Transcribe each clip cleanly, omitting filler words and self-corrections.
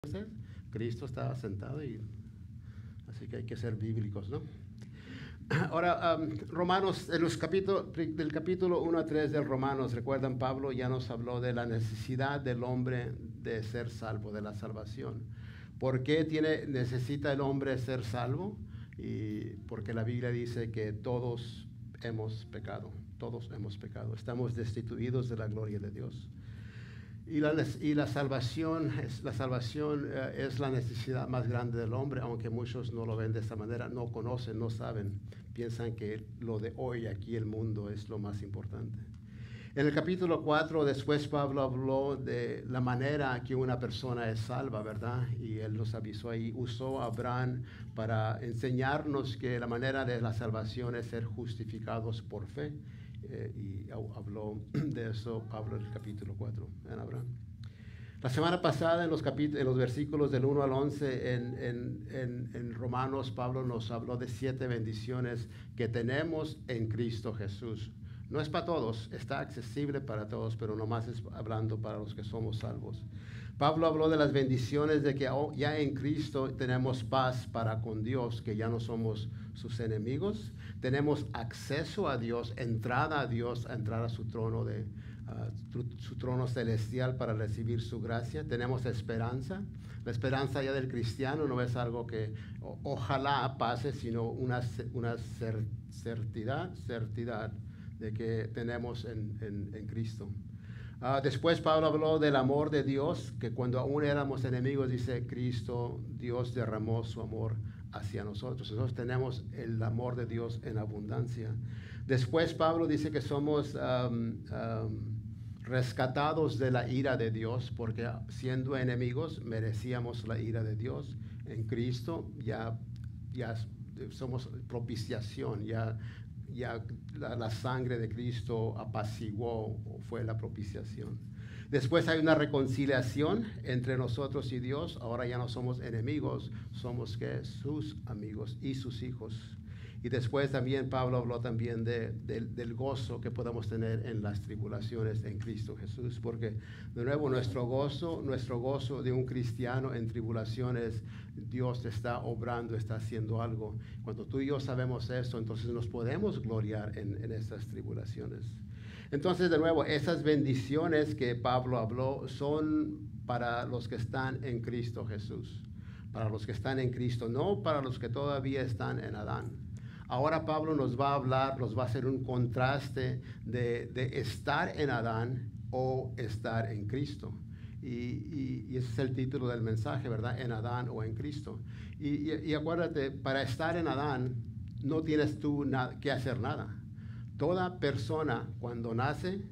usted? Cristo estaba sentado y así que hay que ser bíblicos, ¿no? Ahora, Romanos, del capítulo 1 a 3 de Romanos, recuerdan, Pablo ya nos habló de la necesidad del hombre de ser salvo, de la salvación. ¿Por qué necesita el hombre ser salvo? Y porque la Biblia dice que todos hemos pecado, estamos destituidos de la gloria de Dios. Y la salvación es la necesidad más grande del hombre, aunque muchos no lo ven de esta manera, no conocen, no saben, piensan que lo de hoy aquí el mundo es lo más importante. En el capítulo 4, después Pablo habló de la manera que una persona es salva, ¿verdad? Y él nos avisó ahí, usó a Abraham para enseñarnos que la manera de la salvación es ser justificados por fe. Y habló de eso Pablo en el capítulo 4 en Abraham. La semana pasada en los versículos del 1 al 11 en Romanos, Pablo nos habló de 7 bendiciones que tenemos en Cristo Jesús. No es para todos, está accesible para todos, pero nomás es hablando para los que somos salvos. Pablo habló de las bendiciones de que ya en Cristo tenemos paz para con Dios, que ya no somos sus enemigos. Tenemos acceso a Dios, entrada a Dios, a entrar a su trono su trono celestial para recibir su gracia. Tenemos esperanza. La esperanza ya del cristiano no es algo que ojalá pase, sino una certidad de que tenemos en Cristo. Después Pablo habló del amor de Dios, que cuando aún éramos enemigos, dice Cristo, Dios derramó su amor hacia nosotros. Nosotros tenemos el amor de Dios en abundancia. Después Pablo dice que somos rescatados de la ira de Dios, porque siendo enemigos merecíamos la ira de Dios. En Cristo ya somos propiciación, ya la sangre de Cristo apaciguó, fue la propiciación. Después hay una reconciliación entre nosotros y Dios. Ahora ya no somos enemigos, somos sus amigos y sus hijos. Y después también Pablo habló también del gozo que podemos tener en las tribulaciones en Cristo Jesús, porque de nuevo nuestro gozo de un cristiano en tribulaciones, Dios está obrando, está haciendo algo. Cuando tú y yo sabemos esto, entonces nos podemos gloriar en estas tribulaciones. Entonces, de nuevo, esas bendiciones que Pablo habló son para los que están en Cristo Jesús, para los que están en Cristo, no para los que todavía están en Adán. Ahora Pablo nos va a hacer un contraste de estar en Adán o estar en Cristo. Y ese es el título del mensaje, ¿verdad? En Adán o en Cristo. Y acuérdate, para estar en Adán no tienes tú que hacer nada. Toda persona cuando nace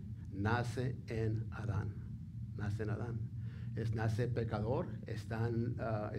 en Adán. Nace en Adán. Nace pecador, están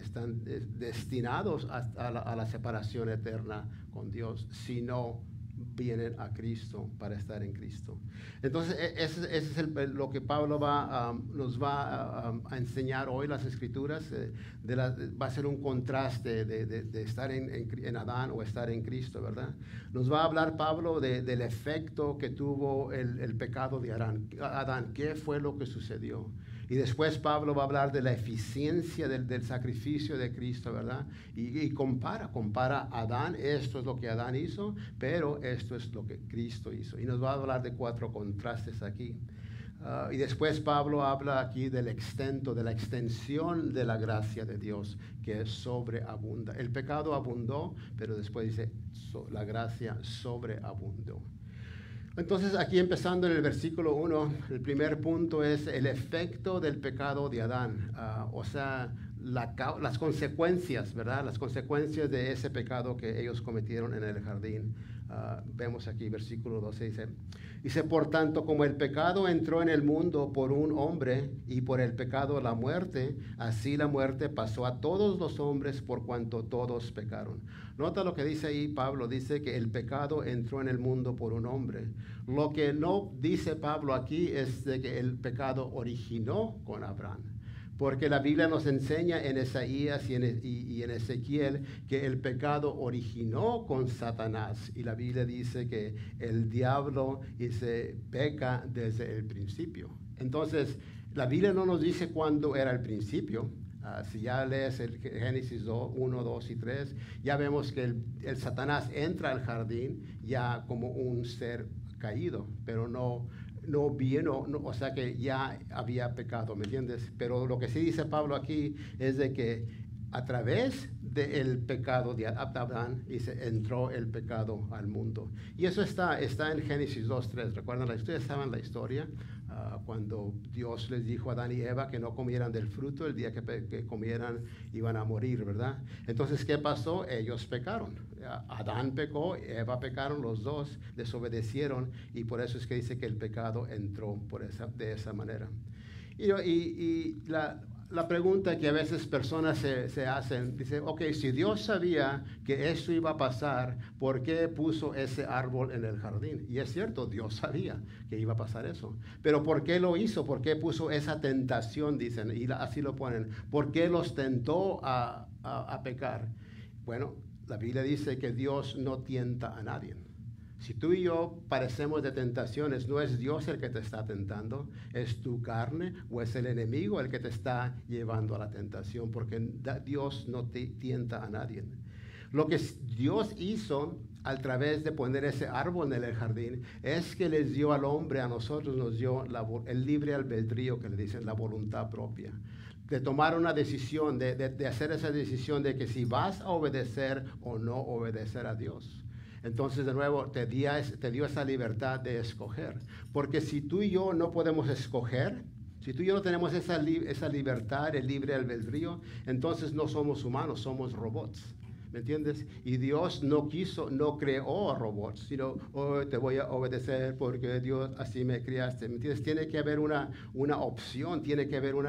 destinados a la separación eterna con Dios si no vienen a Cristo para estar en Cristo. Entonces, ese es lo que Pablo nos va a enseñar hoy, las Escrituras. Va a ser un contraste de estar en Adán o estar en Cristo, ¿verdad? Nos va a hablar Pablo del efecto que tuvo el pecado de Adán. ¿Qué fue lo que sucedió? Y después Pablo va a hablar de la eficiencia del sacrificio de Cristo, ¿verdad? Y compara Adán, esto es lo que Adán hizo, pero esto es lo que Cristo hizo. Y nos va a hablar de 4 contrastes aquí. Y después Pablo habla aquí de la extensión de la gracia de Dios, que sobreabunda. El pecado abundó, pero después dice, la gracia sobreabundó. Entonces, aquí empezando en el versículo 1, el primer punto es el efecto del pecado de Adán. O sea, las consecuencias, ¿verdad? Las consecuencias de ese pecado que ellos cometieron en el jardín. Vemos aquí, versículo 12, dice, por tanto, como el pecado entró en el mundo por un hombre y por el pecado la muerte, así la muerte pasó a todos los hombres por cuanto todos pecaron. Nota lo que dice ahí Pablo, dice que el pecado entró en el mundo por un hombre. Lo que no dice Pablo aquí es de que el pecado originó con Abraham. Porque la Biblia nos enseña en Isaías y en Ezequiel que el pecado originó con Satanás. Y la Biblia dice que el diablo peca desde el principio. Entonces, la Biblia no nos dice cuándo era el principio. Si ya lees el Génesis 1, 2 y 3, ya vemos que el Satanás entra al jardín ya como un ser caído, pero no vino, o sea que ya había pecado, ¿me entiendes? Pero lo que sí dice Pablo aquí es de que a través del pecado de Adán entró el pecado al mundo. Y eso está en Génesis 2:3. ¿Recuerdan? Ustedes saben la historia, cuando Dios les dijo a Adán y Eva que no comieran del fruto, el día que comieran iban a morir, ¿verdad? Entonces, ¿qué pasó? Ellos pecaron. Adán pecó, Eva pecaron, los dos desobedecieron, y por eso es que dice que el pecado entró de esa manera. Y la pregunta que a veces personas se hacen, dice, ok, si Dios sabía que esto iba a pasar, ¿por qué puso ese árbol en el jardín? Y es cierto, Dios sabía que iba a pasar eso. Pero ¿por qué lo hizo? ¿Por qué puso esa tentación? Dicen, y así lo ponen. ¿Por qué los tentó a pecar? Bueno, la Biblia dice que Dios no tienta a nadie. Si tú y yo parecemos de tentaciones, no es Dios el que te está tentando, es tu carne o es el enemigo el que te está llevando a la tentación, porque Dios no te tienta a nadie. Lo que Dios hizo a través de poner ese árbol en el jardín es que les dio al hombre, a nosotros nos dio el libre albedrío, que le dicen, la voluntad propia, de tomar una decisión, de hacer esa decisión de que si vas a obedecer o no obedecer a Dios. Entonces, de nuevo, te dio esa libertad de escoger. Porque si tú y yo no podemos escoger, si tú y yo no tenemos esa libertad, el libre albedrío, entonces no somos humanos, somos robots. ¿Me entiendes? Y Dios no creó robots, sino, te voy a obedecer porque Dios así me criaste. ¿Me entiendes? Tiene que haber una opción, tiene que haber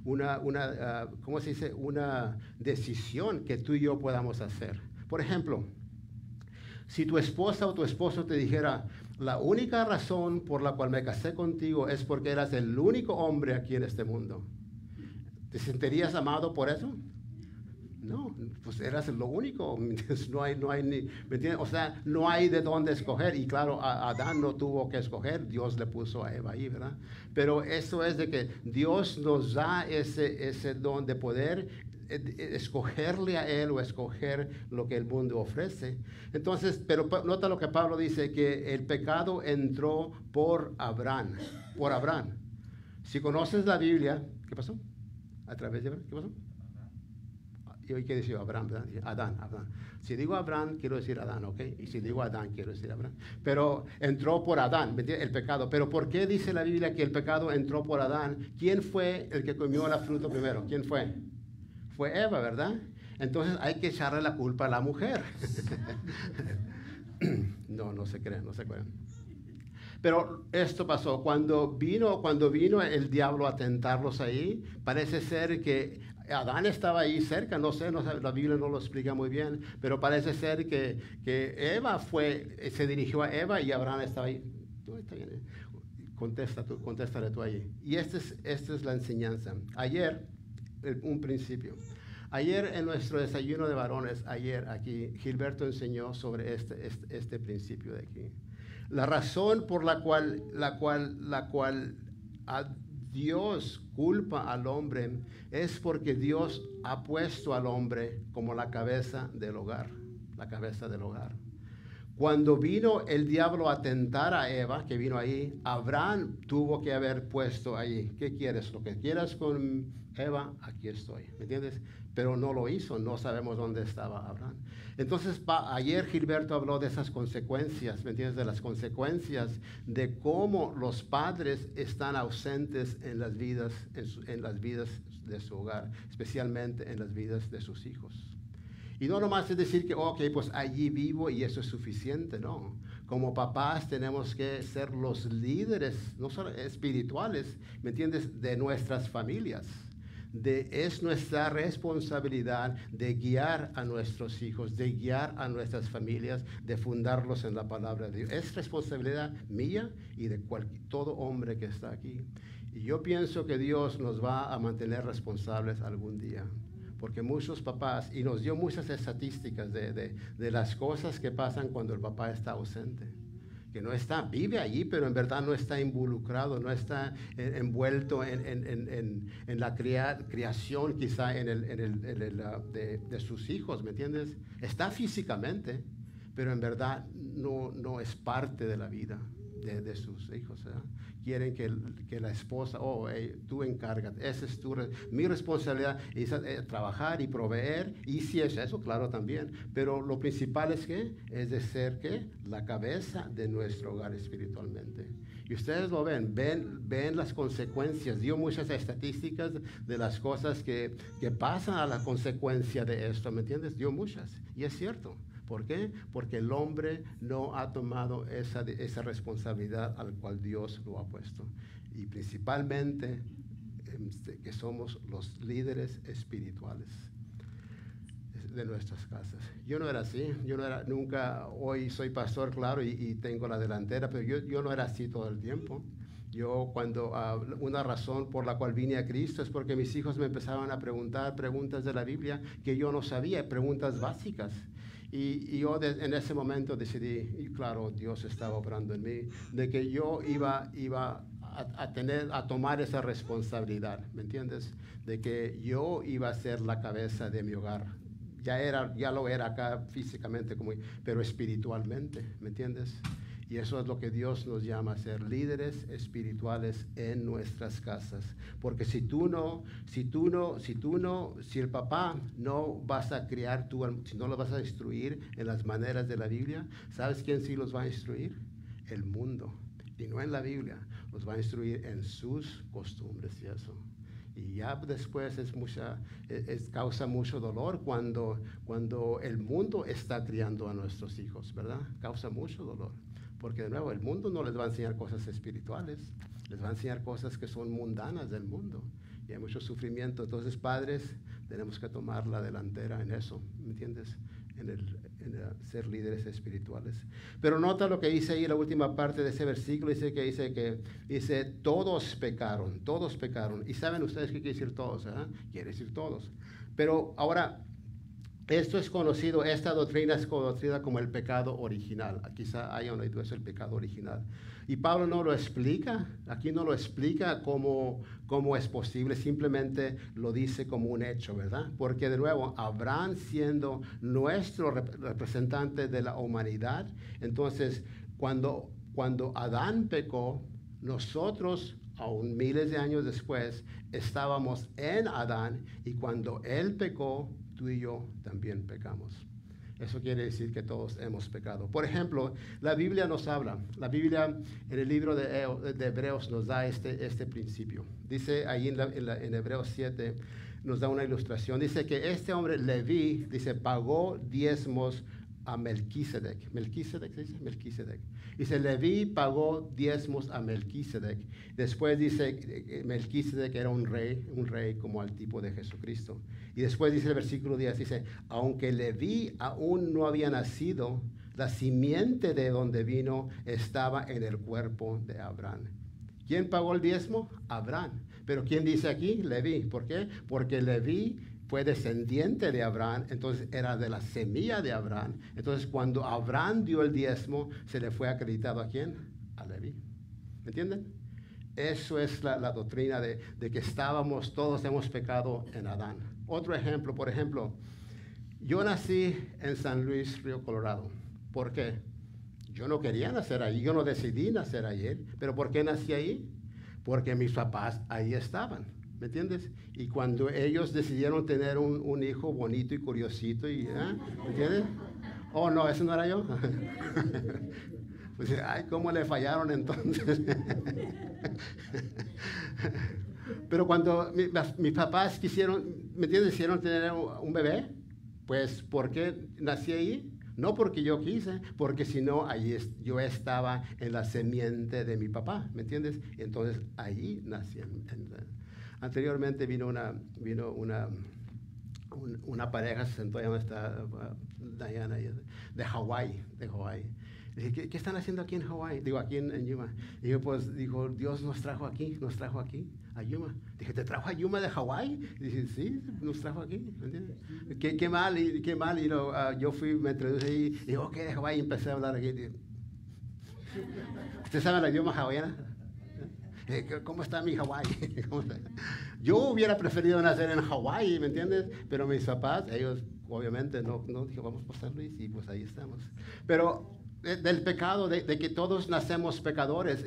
¿cómo se dice? Una decisión que tú y yo podamos hacer. Por ejemplo, si tu esposa o tu esposo te dijera, la única razón por la cual me casé contigo es porque eras el único hombre aquí en este mundo, ¿te sentirías amado por eso? No, pues eras lo único. No hay ni, ¿me entiendes? O sea, no hay de dónde escoger. Y claro, Adán no tuvo que escoger, Dios le puso a Eva ahí, ¿verdad? Pero eso es de que Dios nos da ese don de poder escogerle a Él o escoger lo que el mundo ofrece. Entonces, pero nota lo que Pablo dice, que el pecado entró por Abraham. Si conoces la Biblia, ¿qué pasó? ¿A través de Abraham? ¿Qué pasó? Y hoy, ¿qué decía Abraham? Adán. Si digo Abraham, quiero decir Adán, ¿ok? Y si digo Adán, quiero decir Abraham. Pero entró por Adán, el pecado. Pero ¿por qué dice la Biblia que el pecado entró por Adán? ¿Quién fue el que comió la fruta primero? ¿Quién fue? Fue Eva, ¿verdad? Entonces hay que echarle la culpa a la mujer. No se crean, no se acuerdan. Pero esto pasó. Cuando vino el diablo a tentarlos ahí, parece ser que Adán estaba ahí cerca, no sé, la Biblia no lo explica muy bien, pero parece ser que Eva se dirigió a Eva y Abraham estaba ahí. Está bien, contéstale tú allí. Y esta es la enseñanza. Ayer, un principio. Ayer en nuestro desayuno de varones, aquí, Gilberto enseñó sobre este principio de aquí. La razón por la cual Dios culpa al hombre es porque Dios ha puesto al hombre como la cabeza del hogar. Cuando vino el diablo a tentar a Eva, que vino ahí, Abraham tuvo que haber puesto allí. ¿Qué quieres? Lo que quieras con Eva, aquí estoy. ¿Me entiendes? Pero no lo hizo, no sabemos dónde estaba Abraham. Entonces, ayer Gilberto habló de esas consecuencias, ¿me entiendes? De las consecuencias de cómo los padres están ausentes en las vidas de su hogar, especialmente en las vidas de sus hijos. Y no nomás es decir que, ok, pues allí vivo y eso es suficiente, no. Como papás tenemos que ser los líderes, no solo espirituales, ¿me entiendes?, de nuestras familias. Es nuestra responsabilidad de guiar a nuestros hijos, de guiar a nuestras familias, de fundarlos en la palabra de Dios. Es responsabilidad mía y de todo hombre que está aquí. Y yo pienso que Dios nos va a mantener responsables algún día. Porque muchos papás, y nos dio muchas estadísticas de las cosas que pasan cuando el papá está ausente. que no está, vive allí, pero en verdad no está involucrado, no está envuelto en la creación quizá de sus hijos, ¿me entiendes? Está físicamente, pero en verdad no es parte de la vida de sus hijos, ¿verdad? Quieren que la esposa, hey, tú encárgate, esa es mi responsabilidad, es trabajar y proveer, y si es eso, claro, también, pero lo principal es de ser la cabeza de nuestro hogar espiritualmente. Y ustedes lo ven las consecuencias. Dio muchas estadísticas de las cosas que pasan a la consecuencia de esto, ¿me entiendes? Dio muchas, y es cierto. ¿Por qué? Porque el hombre no ha tomado esa responsabilidad al cual Dios lo ha puesto. Y principalmente que somos los líderes espirituales de nuestras casas. Yo no era así, nunca, hoy soy pastor, claro, y tengo la delantera, pero yo no era así todo el tiempo. Una razón por la cual vine a Cristo es porque mis hijos me empezaban a preguntar preguntas de la Biblia que yo no sabía, preguntas básicas. Y yo en ese momento decidí, y claro, Dios estaba obrando en mí, de que yo iba a tomar esa responsabilidad, ¿me entiendes? De que yo iba a ser la cabeza de mi hogar. Ya lo era acá físicamente, pero espiritualmente, ¿me entiendes? Y eso es lo que Dios nos llama a ser líderes espirituales en nuestras casas. Porque si el papá no vas a criar si no lo vas a instruir en las maneras de la Biblia, ¿sabes quién sí los va a instruir? El mundo. Y no en la Biblia, los va a instruir en sus costumbres y eso. Y ya después causa mucho dolor cuando el mundo está criando a nuestros hijos, ¿verdad? Causa mucho dolor. Porque de nuevo, el mundo no les va a enseñar cosas espirituales, les va a enseñar cosas que son mundanas del mundo. Y hay mucho sufrimiento. Entonces, padres, tenemos que tomar la delantera en eso, ¿me entiendes? En ser líderes espirituales. Pero nota lo que dice ahí en la última parte de ese versículo, dice todos pecaron. ¿Y saben ustedes qué quiere decir todos? Quiere decir todos. Pero ahora, esto es conocido, esta doctrina es conocida como el pecado original. Quizá hayan oído eso, el pecado original. Y Pablo no lo explica, aquí no lo explica cómo es posible, simplemente lo dice como un hecho, ¿verdad? Porque de nuevo, Abraham siendo nuestro representante de la humanidad, entonces cuando Adán pecó, nosotros, aún miles de años después, estábamos en Adán, y cuando él pecó, tú y yo también pecamos. Eso quiere decir que todos hemos pecado. Por ejemplo, la Biblia nos habla. La Biblia en el libro de Hebreos nos da este principio. Dice ahí en Hebreos 7, nos da una ilustración. Dice que este hombre Leví, pagó diezmos a Melquisedec. ¿Melquisedec se dice? Melquisedec. Dice, Leví pagó diezmos a Melquisedec. Después dice, Melquisedec era un rey como al tipo de Jesucristo. Y después dice el versículo 10, dice, aunque Leví aún no había nacido, la simiente de donde vino estaba en el cuerpo de Abraham. ¿Quién pagó el diezmo? Abraham. Pero ¿quién dice aquí? Leví. ¿Por qué? Porque Leví fue descendiente de Abraham, entonces era de la semilla de Abraham. Entonces cuando Abraham dio el diezmo, se le fue acreditado ¿a quién? A Leví. ¿Me entienden? Eso es la doctrina de que todos hemos pecado en Adán. Otro ejemplo, por ejemplo, yo nací en San Luis, Río Colorado. ¿Por qué? Yo no quería nacer allí, yo no decidí nacer allí. ¿Pero por qué nací ahí? Porque mis papás ahí estaban. ¿Me entiendes? Y cuando ellos decidieron tener un hijo bonito y curiosito, ¿me entiendes? Oh, no, ese no era yo. Pues, ay, ¿cómo le fallaron entonces? Pero cuando mis papás ¿me entiendes? Quisieron tener un bebé, pues, ¿por qué nací ahí? No porque yo quise, porque si no, yo estaba en la semiente de mi papá, ¿me entiendes? Y entonces allí nací. Anteriormente vino una pareja, se sentó allá donde está Diana, de Hawái. Dije, ¿qué están haciendo aquí en Hawái? Digo, aquí en Yuma. Y pues dijo, Dios nos trajo aquí, a Yuma. Dije, ¿te trajo a Yuma de Hawái? Y dije, sí, nos trajo aquí, ¿me entiendes? Qué mal. Y yo me introduje ahí, y dije, ok, de Hawái, y empecé a hablar aquí. ¿Usted sabe el idioma hawaiano? ¿Cómo está mi Hawái? Yo hubiera preferido nacer en Hawái, ¿me entiendes? Pero mis papás, ellos obviamente no dije, vamos por San Luis y pues ahí estamos. Pero del pecado, de que todos nacemos pecadores.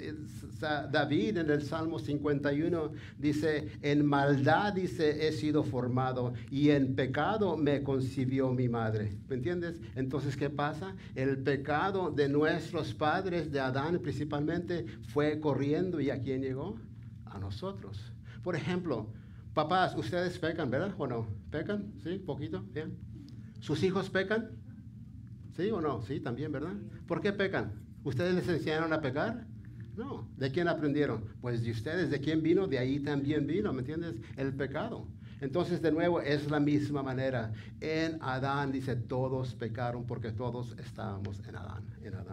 David en el Salmo 51 dice, en maldad, dice, he sido formado y en pecado me concibió mi madre. ¿Me entiendes? Entonces, ¿qué pasa? El pecado de nuestros padres, de Adán principalmente, fue corriendo y ¿a quién llegó? A nosotros. Por ejemplo, papás, ustedes pecan, ¿verdad? ¿O no? ¿Pecan? ¿Sí? ¿Poquito? ¿Bien? ¿Sus hijos pecan? ¿Sí o no? Sí, también, ¿verdad? ¿Por qué pecan? ¿Ustedes les enseñaron a pecar? No. ¿De quién aprendieron? Pues de ustedes. ¿De quién vino? De ahí también vino, ¿me entiendes? El pecado. Entonces, de nuevo, es la misma manera. En Adán, dice, todos pecaron porque todos estábamos en Adán.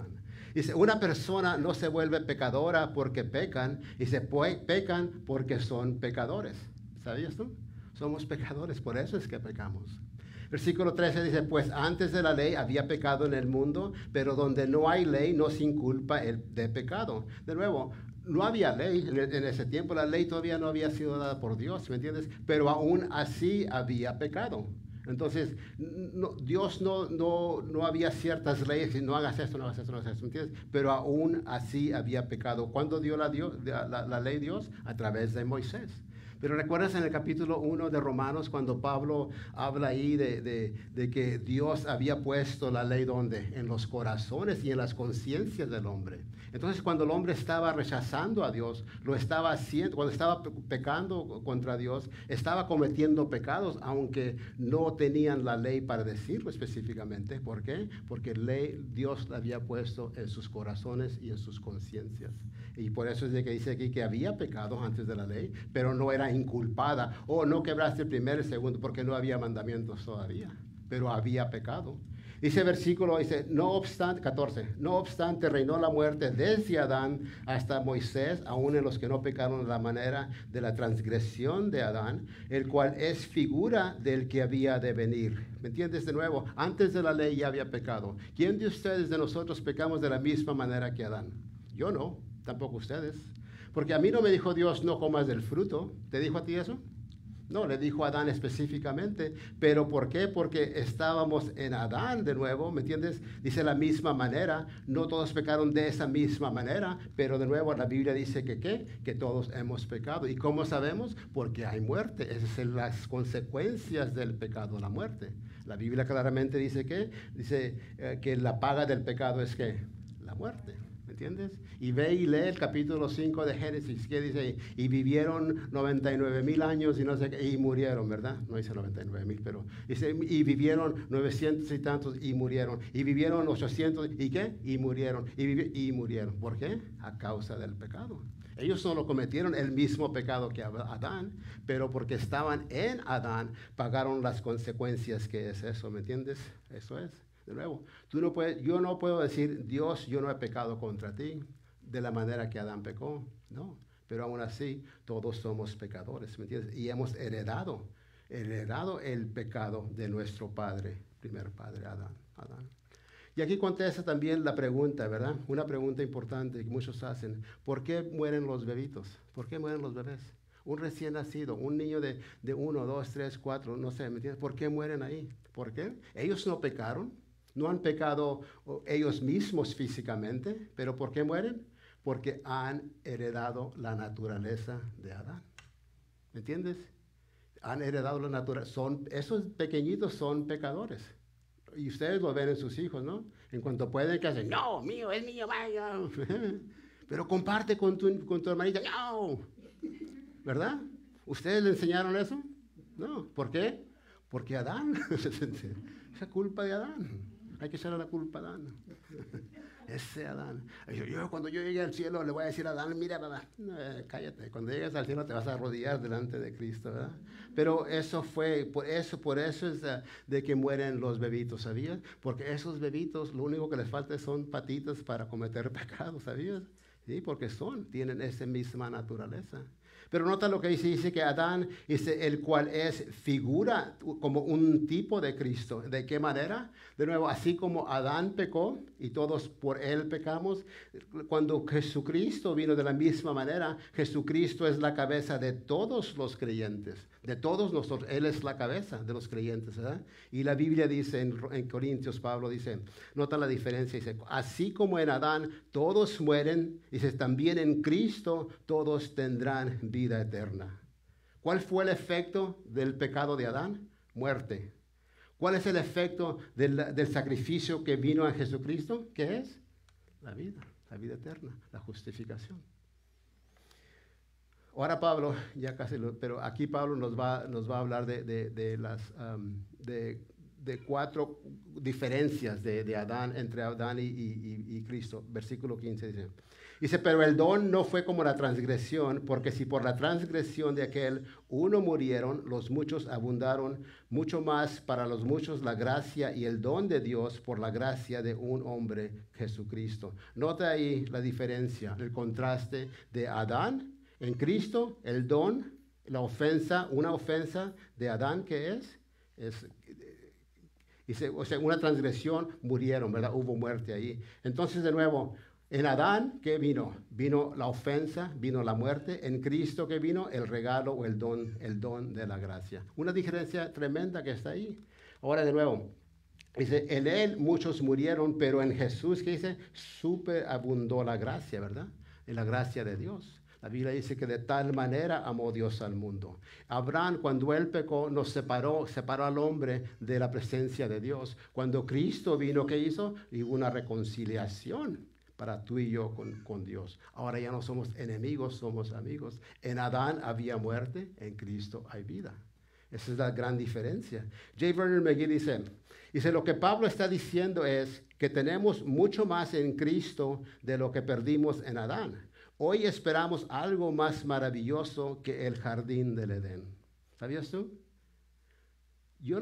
Dice, una persona no se vuelve pecadora porque pecan, dice, pecan porque son pecadores. ¿Sabías tú? Somos pecadores, por eso es que pecamos. Versículo 13 dice, pues antes de la ley había pecado en el mundo, pero donde no hay ley no se inculpa de pecado. De nuevo, no había ley en ese tiempo, la ley todavía no había sido dada por Dios, ¿me entiendes? Pero aún así había pecado. Entonces, Dios no había ciertas leyes, no hagas esto, no hagas esto, no hagas esto, ¿me entiendes? Pero aún así había pecado. ¿Cuándo dio la ley Dios? A través de Moisés. Pero recuerdas en el capítulo 1 de Romanos cuando Pablo habla ahí de que Dios había puesto la ley ¿dónde? En los corazones y en las conciencias del hombre. Entonces cuando el hombre estaba rechazando a Dios, lo estaba haciendo, cuando estaba pecando contra Dios, estaba cometiendo pecados, aunque no tenían la ley para decirlo específicamente. ¿Por qué? Porque Dios la había puesto en sus corazones y en sus conciencias. Y por eso es de que dice aquí que había pecado antes de la ley, pero no era inculpada. O no quebraste el primero y el segundo porque no había mandamientos todavía, pero había pecado. Dice versículo, dice, no obstante, 14, no obstante reinó la muerte desde Adán hasta Moisés, aún en los que no pecaron de la manera de la transgresión de Adán, el cual es figura del que había de venir. ¿Me entiendes? De nuevo, antes de la ley ya había pecado. ¿Quién de ustedes, de nosotros, pecamos de la misma manera que Adán? Yo no, tampoco ustedes. Porque a mí no me dijo Dios, no comas del fruto. ¿Te dijo a ti eso? No, le dijo a Adán específicamente. ¿Pero por qué? Porque estábamos en Adán de nuevo, ¿me entiendes? Dice la misma manera. No todos pecaron de esa misma manera, pero de nuevo la Biblia dice que ¿qué? Que todos hemos pecado. ¿Y cómo sabemos? Porque hay muerte. Esas son las consecuencias del pecado, la muerte. La Biblia claramente dice que la paga del pecado es ¿qué? La muerte. ¿Me entiendes? Y ve y lee el capítulo 5 de Génesis, que dice, y vivieron 99,000 años y no sé qué, y murieron, ¿verdad? No dice 99,000, pero dice, y vivieron 900 y tantos y murieron, y vivieron 800, ¿y qué? Y murieron, y murieron. ¿Por qué? A causa del pecado. Ellos solo cometieron el mismo pecado que Adán, pero porque estaban en Adán, pagaron las consecuencias que es eso, ¿me entiendes? Eso es. De nuevo, yo no puedo decir, Dios, yo no he pecado contra ti de la manera que Adán pecó. No, pero aún así todos somos pecadores, ¿me entiendes? Y hemos heredado el pecado de nuestro padre, primer padre, Adán. Y aquí contesta también la pregunta, ¿verdad? Una pregunta importante que muchos hacen. ¿Por qué mueren los bebitos? ¿Por qué mueren los bebés? Un recién nacido, un niño de 1, 2, 3, 4, no sé, ¿me entiendes? ¿Por qué mueren ahí? ¿Por qué? Ellos no pecaron. No han pecado ellos mismos físicamente, pero ¿por qué mueren? Porque han heredado la naturaleza de Adán. ¿Me entiendes? Han heredado la naturaleza. Esos pequeñitos son pecadores. Y ustedes lo ven en sus hijos, ¿no? En cuanto pueden, que hacen, no, mío, es mío, mío. Pero comparte con tu hermanita, no. ¿Verdad? ¿Ustedes le enseñaron eso? No. ¿Por qué? Porque Adán. Esa culpa de Adán. Hay que echarle la culpa a Adán. Ese Adán. Yo cuando yo llegue al cielo le voy a decir a Adán, mira, cállate. Cuando llegues al cielo te vas a arrodillar delante de Cristo, ¿verdad? Pero eso fue, por eso es de que mueren los bebitos, ¿sabías? Porque esos bebitos lo único que les falta son patitas para cometer pecados, ¿sabías? Sí, porque tienen esa misma naturaleza. Pero nota lo que dice que Adán, dice, el cual es figura como un tipo de Cristo. ¿De qué manera? De nuevo, así como Adán pecó y todos por él pecamos, cuando Jesucristo vino de la misma manera, Jesucristo es la cabeza de todos los creyentes, de todos nosotros. Él es la cabeza de los creyentes, ¿verdad? Y la Biblia dice en Corintios, Pablo dice, nota la diferencia, dice, así como en Adán todos mueren, dice, también en Cristo todos tendrán vida eterna. ¿Cuál fue el efecto del pecado de Adán? Muerte. ¿Cuál es el efecto del sacrificio que vino a Jesucristo? ¿Qué es? La vida eterna, la justificación. Ahora Pablo, ya casi, pero aquí Pablo nos va a hablar de cuatro diferencias de Adán, entre Adán y Cristo. Versículo 15 dice, pero el don no fue como la transgresión, porque si por la transgresión de aquel uno murieron, los muchos abundaron, mucho más para los muchos la gracia y el don de Dios por la gracia de un hombre, Jesucristo. Nota ahí la diferencia, el contraste de Adán en Cristo, el don, la ofensa, una ofensa de Adán, ¿qué es? O sea, una transgresión, murieron, ¿verdad? Hubo muerte ahí. Entonces, de nuevo, en Adán, ¿qué vino? Vino la ofensa, vino la muerte. En Cristo, ¿qué vino? El regalo o el don de la gracia. Una diferencia tremenda que está ahí. Ahora, de nuevo, dice, en él muchos murieron, pero en Jesús, ¿qué dice? Superabundó la gracia, ¿verdad? En la gracia de Dios. La Biblia dice que de tal manera amó Dios al mundo. Abraham, cuando él pecó, nos separó al hombre de la presencia de Dios. Cuando Cristo vino, ¿qué hizo? Y hubo una reconciliación para tú y yo con Dios. Ahora ya no somos enemigos, somos amigos. En Adán había muerte, en Cristo hay vida. Esa es la gran diferencia. J. Vernon McGee dice, lo que Pablo está diciendo es que tenemos mucho más en Cristo de lo que perdimos en Adán. Hoy esperamos algo más maravilloso que el jardín del Edén. ¿Sabías tú? Yo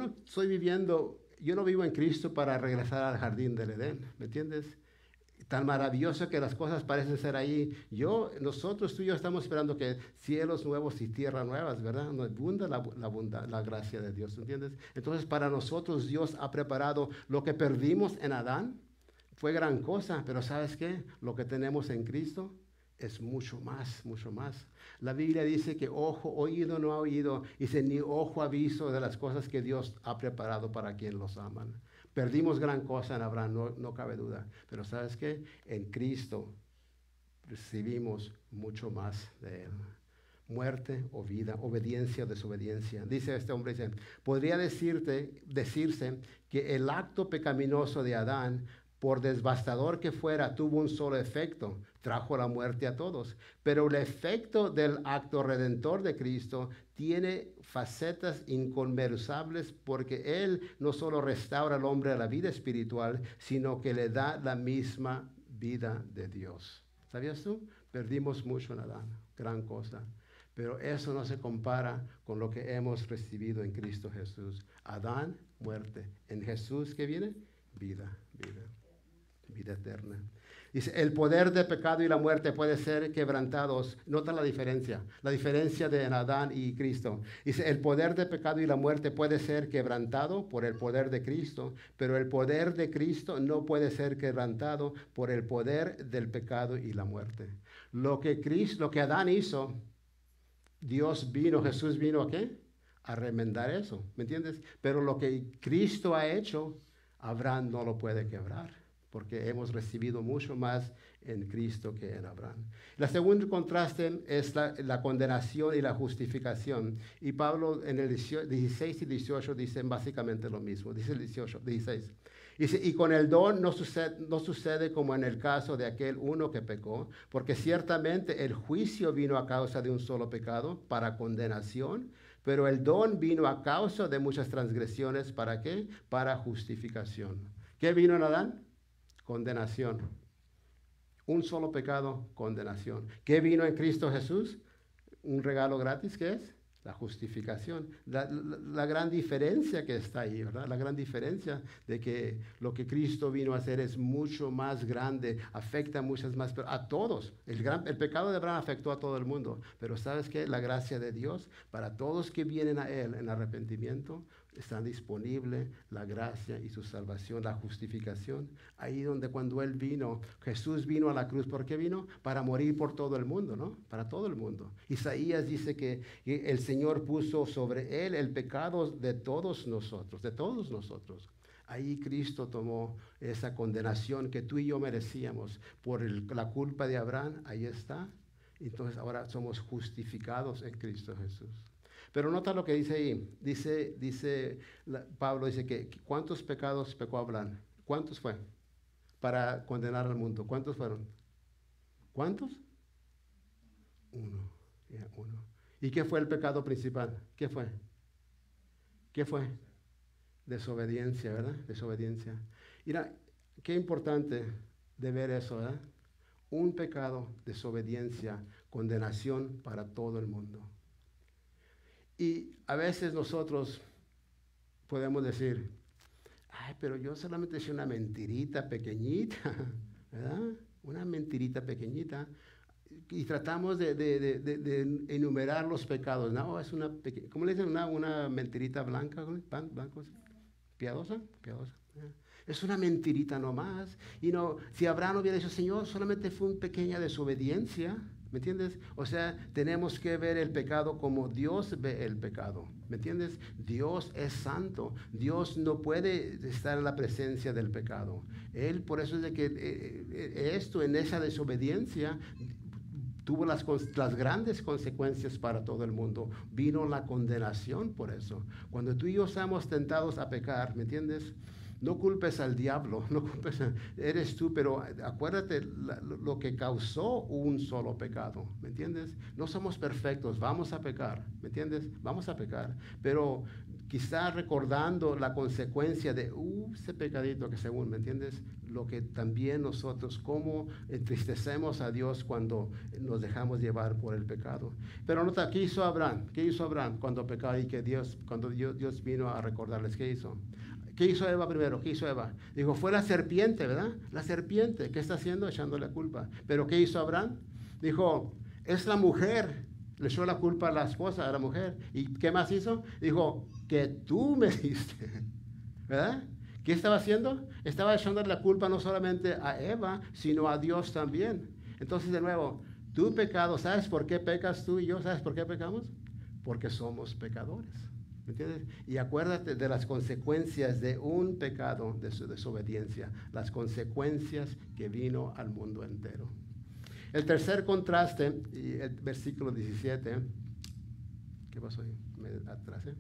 no vivo en Cristo para regresar al jardín del Edén, ¿me entiendes? Tan maravilloso que las cosas parecen ser ahí. Nosotros, tú y yo estamos esperando que cielos nuevos y tierras nuevas, ¿verdad? Nos abunda la gracia de Dios, ¿entiendes? Entonces, para nosotros Dios ha preparado lo que perdimos en Adán. Fue gran cosa, pero ¿sabes qué? Lo que tenemos en Cristo es mucho más, mucho más. La Biblia dice que ojo, oído no ha oído, dice ni ojo aviso de las cosas que Dios ha preparado para quien los aman. Perdimos gran cosa en Abraham, no cabe duda. Pero ¿sabes qué? En Cristo recibimos mucho más de Él. Muerte o vida, obediencia o desobediencia. Dice este hombre, dice, podría decirse que el acto pecaminoso de Adán, por devastador que fuera, tuvo un solo efecto, trajo la muerte a todos. Pero el efecto del acto redentor de Cristo tiene facetas inconmensuраbles porque Él no solo restaura al hombre a la vida espiritual, sino que le da la misma vida de Dios. ¿Sabías tú? Perdimos mucho en Adán, gran cosa. Pero eso no se compara con lo que hemos recibido en Cristo Jesús. Adán, muerte. En Jesús, ¿qué viene? Vida eterna. Dice, el poder del pecado y la muerte puede ser quebrantados. Nota la diferencia de Adán y Cristo. Dice, el poder del pecado y la muerte puede ser quebrantado por el poder de Cristo, pero el poder de Cristo no puede ser quebrantado por el poder del pecado y la muerte. Lo que Adán hizo, Jesús vino ¿a qué? A remendar eso, ¿me entiendes? Pero lo que Cristo ha hecho, Abraham no lo puede quebrar, porque hemos recibido mucho más en Cristo que en Abraham. La segunda contraste es la condenación y la justificación. Y Pablo en el 16 y 18 dicen básicamente lo mismo. Dice el 16. Dice, y con el don no sucede como en el caso de aquel uno que pecó, porque ciertamente el juicio vino a causa de un solo pecado para condenación, pero el don vino a causa de muchas transgresiones. ¿Para qué? Para justificación. ¿Qué vino en Adán? Condenación. Un solo pecado, condenación. ¿Qué vino en Cristo Jesús? Un regalo gratis, ¿qué es? La justificación, la gran diferencia que está ahí, ¿verdad? La gran diferencia de que lo que Cristo vino a hacer es mucho más grande, afecta a muchas más, a todos. El pecado de Abraham afectó a todo el mundo, pero ¿sabes qué? La gracia de Dios, para todos que vienen a Él en arrepentimiento, está disponible la gracia y su salvación, la justificación. Ahí donde cuando Él vino, Jesús vino a la cruz. ¿Por qué vino? Para morir por todo el mundo, ¿no? Para todo el mundo. Isaías dice que el Señor puso sobre Él el pecado de todos nosotros, de todos nosotros. Ahí Cristo tomó esa condenación que tú y yo merecíamos por la culpa de Abraham. Ahí está. Entonces ahora somos justificados en Cristo Jesús. Pero nota lo que dice ahí. Pablo dice que ¿cuántos pecados pecó Abraham? ¿Cuántos fue? Para condenar al mundo. ¿Cuántos fueron? ¿Cuántos? Uno. Uno. ¿Y qué fue el pecado principal? ¿Qué fue? ¿Qué fue? Desobediencia, ¿verdad? Desobediencia. Mira, qué importante de ver eso, ¿verdad? Un pecado, desobediencia, condenación para todo el mundo. Y a veces nosotros podemos decir, ay, pero yo solamente hice una mentirita pequeñita, ¿verdad? Una mentirita pequeñita. Y tratamos de enumerar los pecados. No, es una pequeña, ¿cómo le dicen? Una mentirita blanca, blanco, piadosa. Es una mentirita nomás. Y no, si Abraham hubiera dicho, Señor, solamente fue una pequeña desobediencia. ¿Me entiendes? O sea, tenemos que ver el pecado como Dios ve el pecado. ¿Me entiendes? Dios es santo. Dios no puede estar en la presencia del pecado. Él, por eso es de que esto, en esa desobediencia, tuvo las grandes consecuencias para todo el mundo. Vino la condenación por eso. Cuando tú y yo estamos tentados a pecar, ¿me entiendes? No culpes al diablo, no culpes, eres tú, pero acuérdate lo que causó un solo pecado, ¿me entiendes? No somos perfectos, vamos a pecar, ¿me entiendes? Vamos a pecar, pero quizá recordando la consecuencia de ese pecadito que según, ¿me entiendes? Lo que también nosotros, cómo entristecemos a Dios cuando nos dejamos llevar por el pecado. Pero nota, ¿qué hizo Abraham? ¿Qué hizo Abraham cuando pecaba y que cuando Dios vino a recordarles? ¿Qué hizo? ¿Qué hizo Eva primero? ¿Qué hizo Eva? Dijo, fue la serpiente, ¿verdad? La serpiente. ¿Qué está haciendo? Echándole la culpa. ¿Pero qué hizo Abraham? Dijo, es la mujer. Le echó la culpa a la esposa, a la mujer. ¿Y qué más hizo? Dijo, que tú me diste. ¿Verdad? ¿Qué estaba haciendo? Estaba echándole la culpa no solamente a Eva, sino a Dios también. Entonces, de nuevo, tu pecado, ¿sabes por qué pecas tú y yo? ¿Sabes por qué pecamos? Porque somos pecadores. ¿Me entiendes? Y acuérdate de las consecuencias de un pecado, de su desobediencia, las consecuencias que vino al mundo entero. El tercer contraste, y el versículo 17, ¿qué pasó ahí? Me atrasé.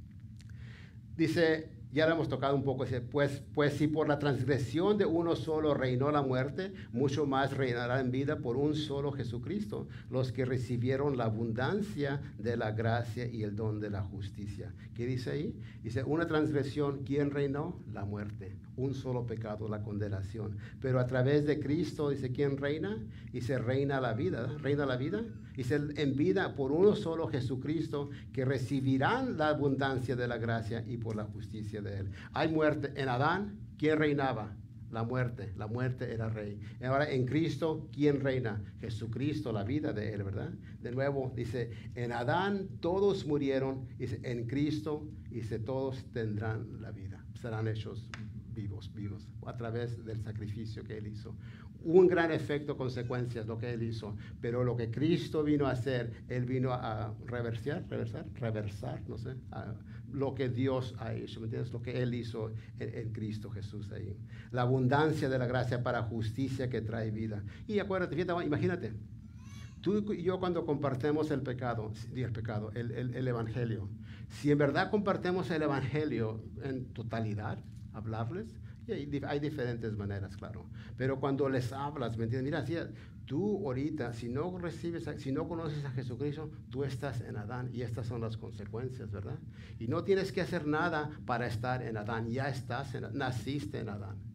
Dice, ya lo hemos tocado un poco, dice, pues si por la transgresión de uno solo reinó la muerte, mucho más reinará en vida por un solo Jesucristo, los que recibieron la abundancia de la gracia y el don de la justicia. ¿Qué dice ahí? Dice, una transgresión, ¿quién reinó? La muerte. Un solo pecado, la condenación. Pero a través de Cristo, dice, ¿quién reina? Dice, reina la vida. ¿Reina la vida? Dice, en vida por uno solo Jesucristo, que recibirán la abundancia de la gracia y por la justicia de Él. Hay muerte. En Adán, ¿quién reinaba? La muerte era rey. Ahora en Cristo, ¿quién reina? Jesucristo, la vida de Él, ¿verdad? De nuevo, dice, en Adán todos murieron, dice, en Cristo, dice, todos tendrán la vida. Serán hechos vivos, a través del sacrificio que Él hizo. Un gran efecto, consecuencias, lo que Él hizo. Pero lo que Cristo vino a hacer, Él vino a reversar, no sé, lo que Dios ha hecho, ¿me entiendes? Lo que Él hizo en Cristo Jesús ahí. La abundancia de la gracia para justicia que trae vida. Y acuérdate, fíjate, imagínate, tú y yo cuando compartimos el Evangelio, si en verdad compartimos el Evangelio en totalidad, hablarles, y hay diferentes maneras, claro, pero cuando les hablas, ¿me entiendes? Mira, si tú ahorita, si no conoces a Jesucristo, tú estás en Adán y estas son las consecuencias, ¿verdad? Y no tienes que hacer nada para estar en Adán, ya estás naciste en Adán.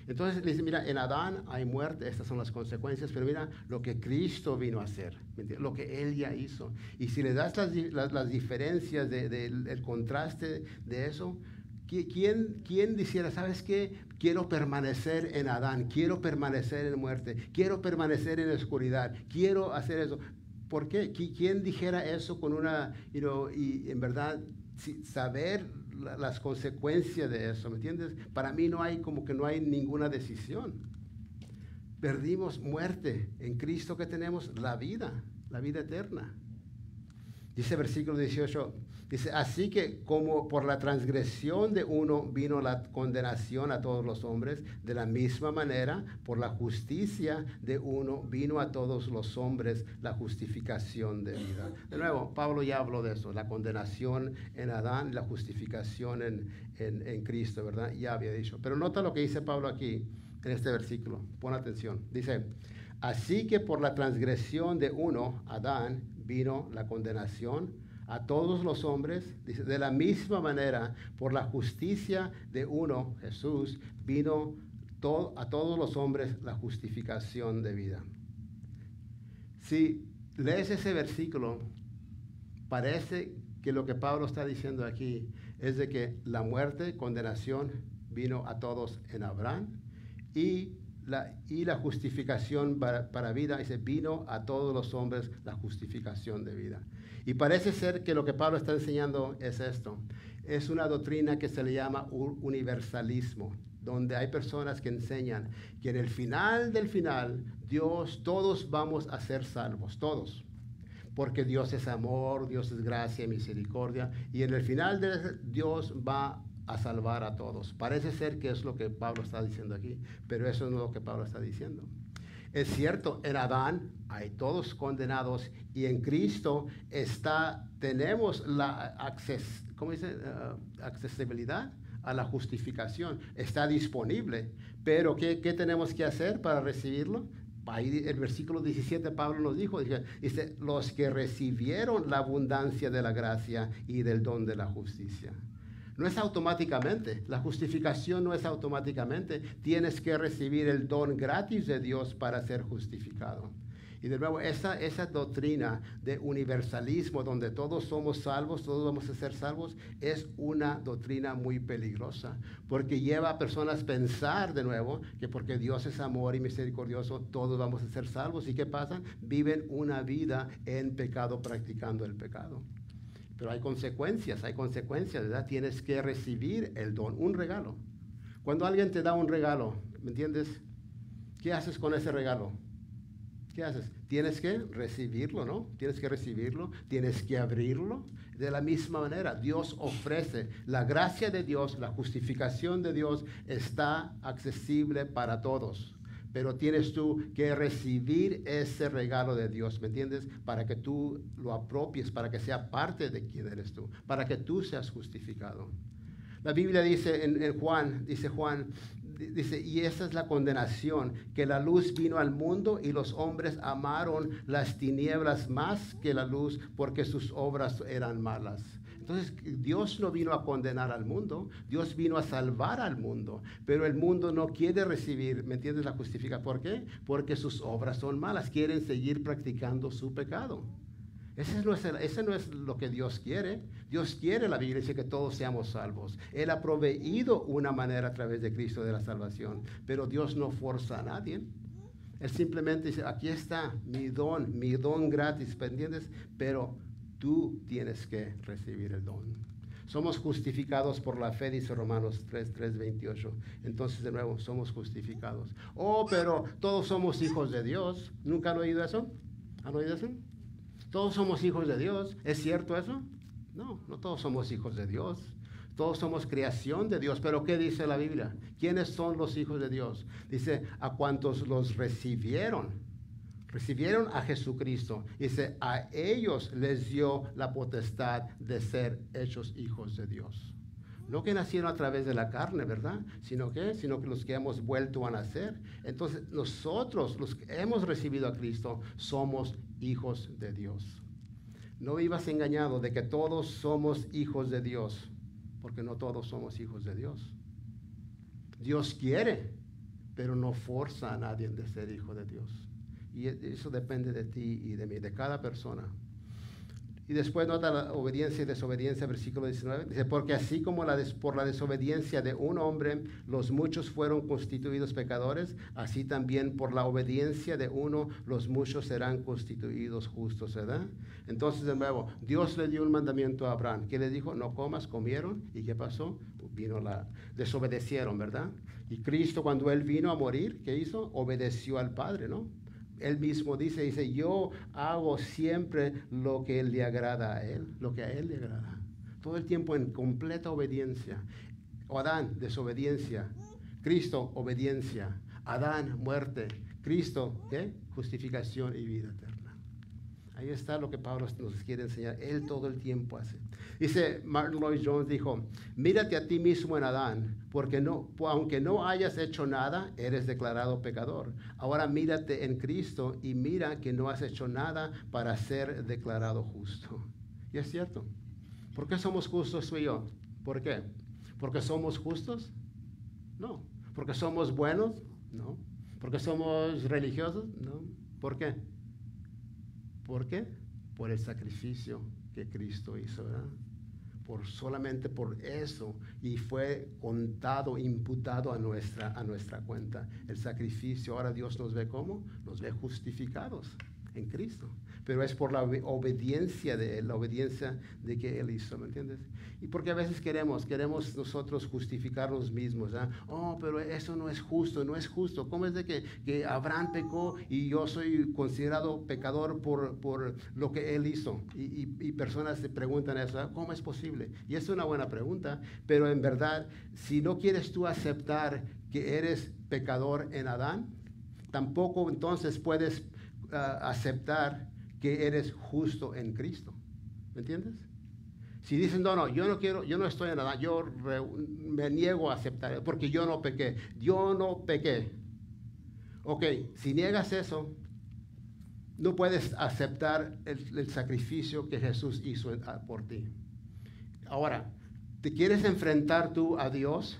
Entonces le dice, mira, en Adán hay muerte, estas son las consecuencias, pero mira lo que Cristo vino a hacer, ¿me entiendes? Lo que Él ya hizo. Y si le das las diferencias del contraste de eso, ¿quién dijera, sabes qué? Quiero permanecer en Adán, quiero permanecer en muerte, quiero permanecer en oscuridad, quiero hacer eso? ¿Por qué? ¿Quién dijera eso con una, y en verdad, saber las consecuencias de eso, ¿me entiendes? Para mí no hay ninguna decisión. Perdimos muerte. En Cristo que tenemos la vida eterna. Dice versículo 18, dice, así que como por la transgresión de uno vino la condenación a todos los hombres, de la misma manera, por la justicia de uno vino a todos los hombres la justificación de vida. De nuevo, Pablo ya habló de eso, la condenación en Adán, la justificación en Cristo, ¿verdad? Ya había dicho. Pero nota lo que dice Pablo aquí, en este versículo. Pon atención. Dice, así que por la transgresión de uno, Adán, vino la condenación a todos los hombres. Dice, de la misma manera, por la justicia de uno, Jesús, vino a todos los hombres la justificación de vida. Si lees ese versículo, parece que lo que Pablo está diciendo aquí es de que la muerte, condenación, vino a todos en Abraham, y la justificación para vida, dice, vino a todos los hombres la justificación de vida. Y parece ser que lo que Pablo está enseñando es esto. Es una doctrina que se le llama universalismo, donde hay personas que enseñan que en el final del final, todos vamos a ser salvos, todos. Porque Dios es amor, Dios es gracia y misericordia, y en el final Dios va a salvar a todos. Parece ser que es lo que Pablo está diciendo aquí, pero eso no es lo que Pablo está diciendo. Es cierto, en Adán hay todos condenados, y en Cristo tenemos la accesibilidad a la justificación. Está disponible, pero ¿qué tenemos que hacer para recibirlo? Ahí el versículo 17 Pablo nos dice, los que recibieron la abundancia de la gracia y del don de la justicia. No es automáticamente, la justificación no es automáticamente. Tienes que recibir el don gratis de Dios para ser justificado. Y de nuevo, esa doctrina de universalismo, donde todos somos salvos, todos vamos a ser salvos, es una doctrina muy peligrosa, porque lleva a personas a pensar de nuevo que porque Dios es amor y misericordioso, todos vamos a ser salvos. ¿Y qué pasa? Viven una vida en pecado, practicando el pecado. Pero hay consecuencias, ¿verdad? Tienes que recibir el don, un regalo. Cuando alguien te da un regalo, ¿me entiendes? ¿Qué haces con ese regalo? ¿Qué haces? Tienes que recibirlo, ¿no? Tienes que recibirlo, tienes que abrirlo. De la misma manera, Dios ofrece la gracia de Dios, la justificación de Dios está accesible para todos. Pero tienes tú que recibir ese regalo de Dios, ¿me entiendes? Para que tú lo apropies, para que sea parte de quién eres tú, para que tú seas justificado. La Biblia dice en Juan, dice, y esa es la condenación, que la luz vino al mundo y los hombres amaron las tinieblas más que la luz porque sus obras eran malas. Entonces, Dios no vino a condenar al mundo, Dios vino a salvar al mundo, pero el mundo no quiere recibir, ¿me entiendes? La justificación. ¿Por qué? Porque sus obras son malas, quieren seguir practicando su pecado. Ese no es lo que Dios quiere. Dios quiere, la Biblia dice, que todos seamos salvos. Él ha proveído una manera a través de Cristo de la salvación, pero Dios no forza a nadie. Él simplemente dice, aquí está mi don gratis, ¿me entiendes? Pero tú tienes que recibir el don. Somos justificados por la fe, dice Romanos 3:28. Entonces, de nuevo, somos justificados. Oh, pero todos somos hijos de Dios. ¿Nunca han oído eso? ¿Han oído eso? Todos somos hijos de Dios. ¿Es cierto eso? No, no todos somos hijos de Dios. Todos somos creación de Dios. Pero ¿qué dice la Biblia? ¿Quiénes son los hijos de Dios? Dice, a cuantos los recibieron a Jesucristo. Dice, a ellos les dio la potestad de ser hechos hijos de Dios. No que nacieron a través de la carne, ¿verdad? Sino que los que hemos vuelto a nacer. Entonces, nosotros, los que hemos recibido a Cristo, somos hijos de Dios. No vivas engañado de que todos somos hijos de Dios, porque no todos somos hijos de Dios. Dios quiere, pero no forza a nadie de ser hijo de Dios. Y eso depende de ti y de mí, de cada persona. Y después nota la obediencia y desobediencia, versículo 19. Dice, porque así como por la desobediencia de un hombre, los muchos fueron constituidos pecadores, así también por la obediencia de uno, los muchos serán constituidos justos, ¿verdad? Entonces, de nuevo, Dios le dio un mandamiento a Abraham. ¿Qué le dijo? No comas, comieron. ¿Y qué pasó? Desobedecieron, ¿verdad? Y Cristo, cuando Él vino a morir, ¿qué hizo? Obedeció al Padre, ¿no? Él mismo dice, yo hago siempre lo que le agrada a Él, lo que a Él le agrada. Todo el tiempo en completa obediencia. Adán, desobediencia. Cristo, obediencia. Adán, muerte. Cristo, ¿qué? Justificación y vida eterna. Ahí está lo que Pablo nos quiere enseñar. Él todo el tiempo hace. Dice, Martin Lloyd Jones dijo, mírate a ti mismo en Adán, porque aunque no hayas hecho nada, eres declarado pecador. Ahora mírate en Cristo y mira que no has hecho nada para ser declarado justo. Y es cierto. ¿Por qué somos justos tú y yo? ¿Por qué? ¿Porque somos justos? No. ¿Porque somos buenos? No. ¿Porque somos religiosos? No. ¿Por qué? ¿Por qué? Por el sacrificio que Cristo hizo, ¿verdad? Solamente por eso, y fue contado, imputado a nuestra cuenta el sacrificio. Ahora Dios nos ve ¿cómo? Nos ve justificados en Cristo, pero es por la obediencia de Él, la obediencia de que Él hizo, ¿me entiendes? Y porque a veces queremos nosotros justificarnos mismos, ¿eh? Oh, pero eso no es justo, no es justo. ¿Cómo es de que Abraham pecó y yo soy considerado pecador por lo que él hizo? Y personas se preguntan eso, ¿eh? ¿Cómo es posible? Y es una buena pregunta, pero en verdad, si no quieres tú aceptar que eres pecador en Adán, tampoco entonces puedes aceptar que eres justo en Cristo. ¿Me entiendes? Si dicen, no, yo no quiero, yo no estoy en nada, me niego a aceptar, porque yo no pequé. Ok, si niegas eso, no puedes aceptar el sacrificio que Jesús hizo por ti. Ahora, ¿te quieres enfrentar tú a Dios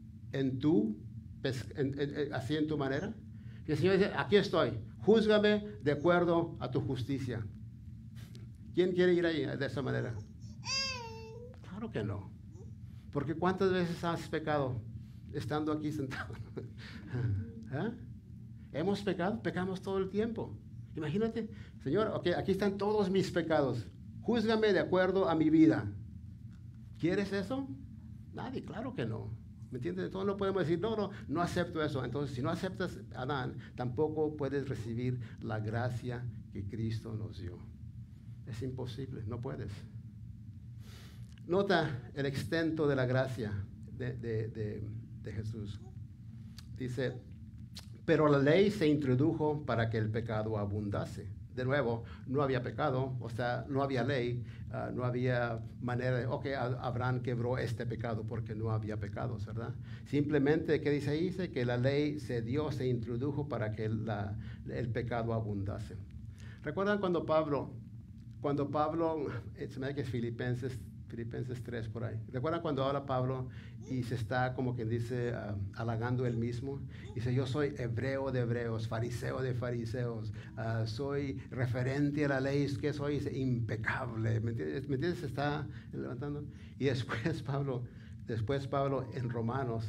así en tu manera? Y el Señor dice, aquí estoy, júzgame de acuerdo a tu justicia. ¿Quién quiere ir ahí de esa manera? Claro que no. Porque ¿cuántas veces has pecado estando aquí sentado? ¿Eh? ¿Hemos pecado? Pecamos todo el tiempo. Imagínate, Señor, okay, aquí están todos mis pecados. Júzgame de acuerdo a mi vida. ¿Quieres eso? Nadie, claro que no. ¿Me entiendes? Entonces no podemos decir, no acepto eso. Entonces, si no aceptas a Adán, tampoco puedes recibir la gracia que Cristo nos dio. Es imposible, no puedes. Nota el extento de la gracia de Jesús. Dice, pero la ley se introdujo para que el pecado abundase. De nuevo, no había pecado, o sea, no había ley, no había manera de, Abraham quebró este pecado porque no había pecados, ¿verdad? Simplemente, ¿qué dice ahí? Dice que la ley se introdujo para que el pecado abundase. ¿Recuerdan cuando Pablo, se me da que es Filipenses 3 por ahí. ¿Recuerdan cuando habla Pablo y se está como quien dice halagando él mismo? Dice, yo soy hebreo de hebreos, fariseo de fariseos, soy referente a la ley, que soy impecable. ¿Me entiendes? Se está levantando. Y después Pablo en Romanos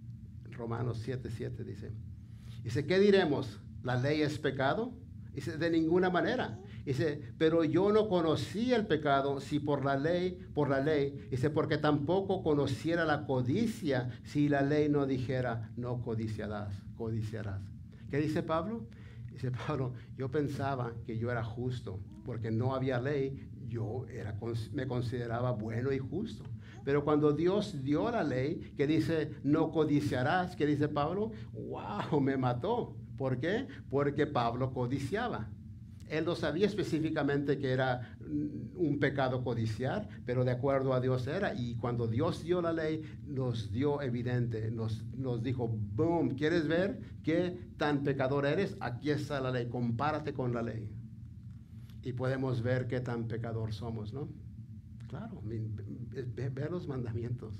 7:7 dice, ¿qué diremos? ¿La ley es pecado? Dice, de ninguna manera. Dice, pero yo no conocía el pecado si por la ley. Dice, porque tampoco conociera la codicia si la ley no dijera, no codiciarás. ¿Qué dice Pablo? Dice Pablo, yo pensaba que yo era justo, porque no había ley, me consideraba bueno y justo. Pero cuando Dios dio la ley, que dice, no codiciarás, ¿qué dice Pablo? ¡Wow! Me mató. ¿Por qué? Porque Pablo codiciaba. Él no sabía específicamente que era un pecado codiciar, pero de acuerdo a Dios era. Y cuando Dios dio la ley, nos dio evidente, nos dijo, boom, ¿quieres ver qué tan pecador eres? Aquí está la ley, compárate con la ley. Y podemos ver qué tan pecador somos, ¿no? Claro, ver los mandamientos.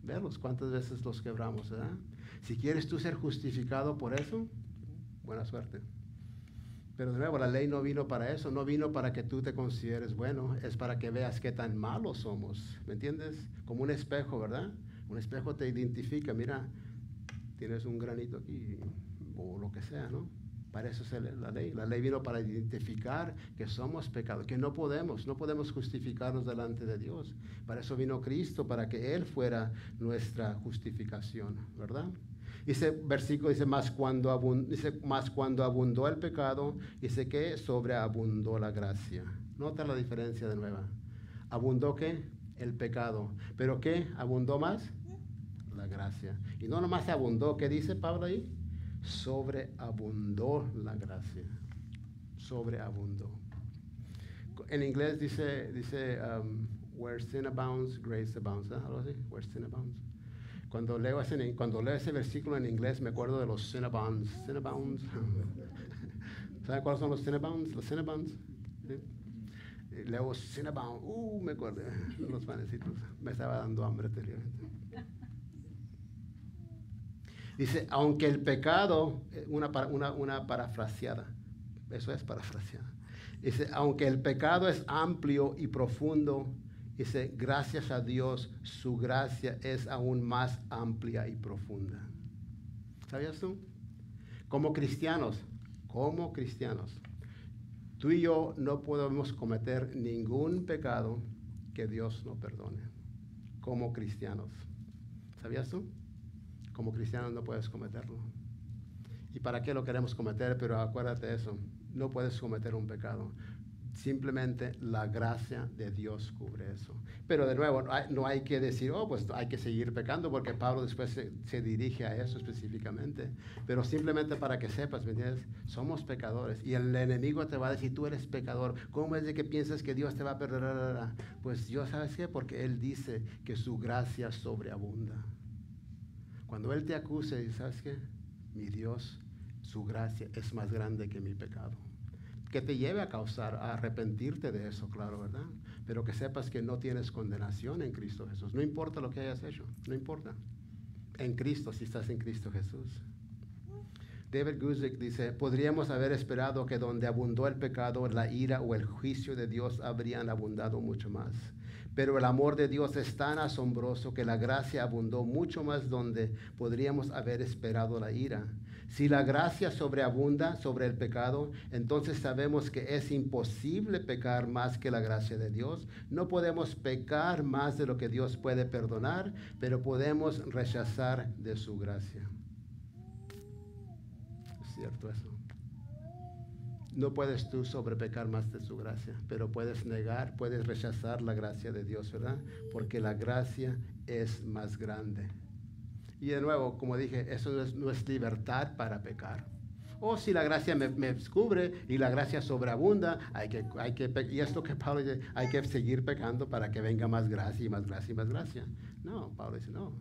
Velos cuántas veces los quebramos, ¿verdad? Si quieres tú ser justificado por eso, buena suerte. Pero de nuevo, la ley no vino para eso, no vino para que tú te consideres bueno, es para que veas qué tan malos somos, ¿me entiendes? Como un espejo, ¿verdad? Un espejo te identifica, mira, tienes un granito aquí, o lo que sea, ¿no? Para eso es la ley. La ley vino para identificar que somos pecados, que no podemos justificarnos delante de Dios. Para eso vino Cristo, para que Él fuera nuestra justificación, ¿verdad? Ese versículo dice, más cuando abundó el pecado, dice que sobreabundó la gracia. Nota la diferencia de nuevo. ¿Abundó qué? El pecado. ¿Pero qué? ¿Abundó más? La gracia. Y no nomás abundó, ¿qué dice Pablo ahí? Sobreabundó la gracia. Sobreabundó. En inglés dice where sin abounds, grace abounds. ¿Eh? Algo así, where sin abounds. Cuando leo ese versículo en inglés, me acuerdo de los Cinnabons. ¿Saben cuáles son los Cinnabons? Los Cinnabons. ¿Sí? Leo Cinnabon. Me acuerdo. Los panecitos. Me estaba dando hambre anteriormente. Dice, aunque el pecado, una parafraseada. Eso es parafraseada. Dice, aunque el pecado es amplio y profundo, dice, gracias a Dios, su gracia es aún más amplia y profunda. ¿Sabías tú? Como cristianos, tú y yo no podemos cometer ningún pecado que Dios no perdone. Como cristianos. ¿Sabías tú? Como cristianos no puedes cometerlo. ¿Y para qué lo queremos cometer? Pero acuérdate de eso, no puedes cometer un pecado. Simplemente la gracia de Dios cubre eso. Pero de nuevo, no hay que decir, pues hay que seguir pecando, porque Pablo después se dirige a eso específicamente. Pero simplemente para que sepas, ¿me entiendes? Somos pecadores. Y el enemigo te va a decir, tú eres pecador. ¿Cómo es de que piensas que Dios te va a perdonar? Pues Dios, ¿sabes qué? Porque Él dice que su gracia sobreabunda. Cuando Él te acuse, ¿sabes qué? Mi Dios, su gracia es más grande que mi pecado. Que te lleve a arrepentirte de eso, claro, ¿verdad? Pero que sepas que no tienes condenación en Cristo Jesús. No importa lo que hayas hecho, no importa. En Cristo, si estás en Cristo Jesús. David Guzik dice, podríamos haber esperado que donde abundó el pecado, la ira o el juicio de Dios habrían abundado mucho más. Pero el amor de Dios es tan asombroso que la gracia abundó mucho más donde podríamos haber esperado la ira. Si la gracia sobreabunda sobre el pecado, entonces sabemos que es imposible pecar más que la gracia de Dios. No podemos pecar más de lo que Dios puede perdonar, pero podemos rechazar de su gracia. Es cierto eso. No puedes tú sobrepecar más de su gracia, pero puedes rechazar la gracia de Dios, ¿verdad? Porque la gracia es más grande. Y de nuevo, como dije, eso no es libertad para pecar. O si la gracia me descubre y la gracia sobreabunda, y es lo que Pablo dice, hay que seguir pecando para que venga más gracia y más gracia y más gracia. No, Pablo dice, no,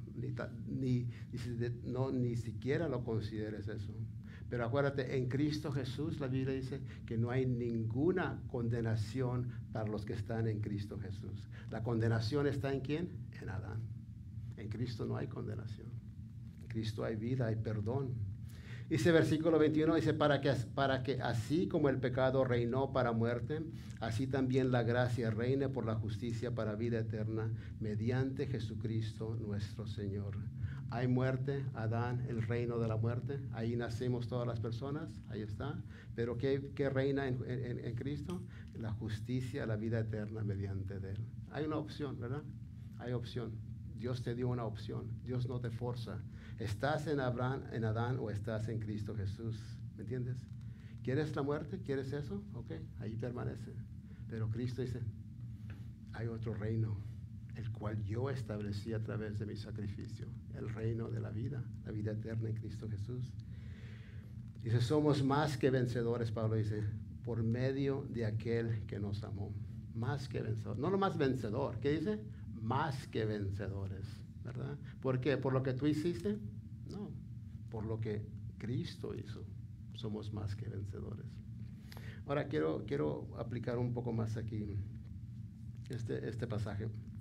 ni siquiera lo consideres eso. Pero acuérdate, en Cristo Jesús, la Biblia dice que no hay ninguna condenación para los que están en Cristo Jesús. La condenación está ¿en quién? En Adán. En Cristo no hay condenación. En Cristo hay vida, hay perdón. Dice versículo 21, dice, para que así como el pecado reinó para muerte, así también la gracia reine por la justicia para vida eterna, mediante Jesucristo nuestro Señor. Hay muerte, Adán, el reino de la muerte. Ahí nacemos todas las personas, ahí está. Pero ¿qué reina en Cristo? La justicia, la vida eterna mediante de Él. Hay una opción, ¿verdad? Hay opción. Dios te dio una opción. Dios no te forza. ¿Estás en Adán o estás en Cristo Jesús? ¿Me entiendes? ¿Quieres la muerte? ¿Quieres eso? Ok, ahí permanece. Pero Cristo dice, hay otro reino, el cual yo establecí a través de mi sacrificio, el reino de la vida eterna en Cristo Jesús. Dice, somos más que vencedores, Pablo dice, por medio de aquel que nos amó. Más que vencedor. No nomás vencedor, ¿qué dice? Más que vencedores, ¿verdad? ¿Por qué? ¿Por lo que tú hiciste? No, por lo que Cristo hizo. Somos más que vencedores. Ahora quiero aplicar un poco más aquí este pasaje.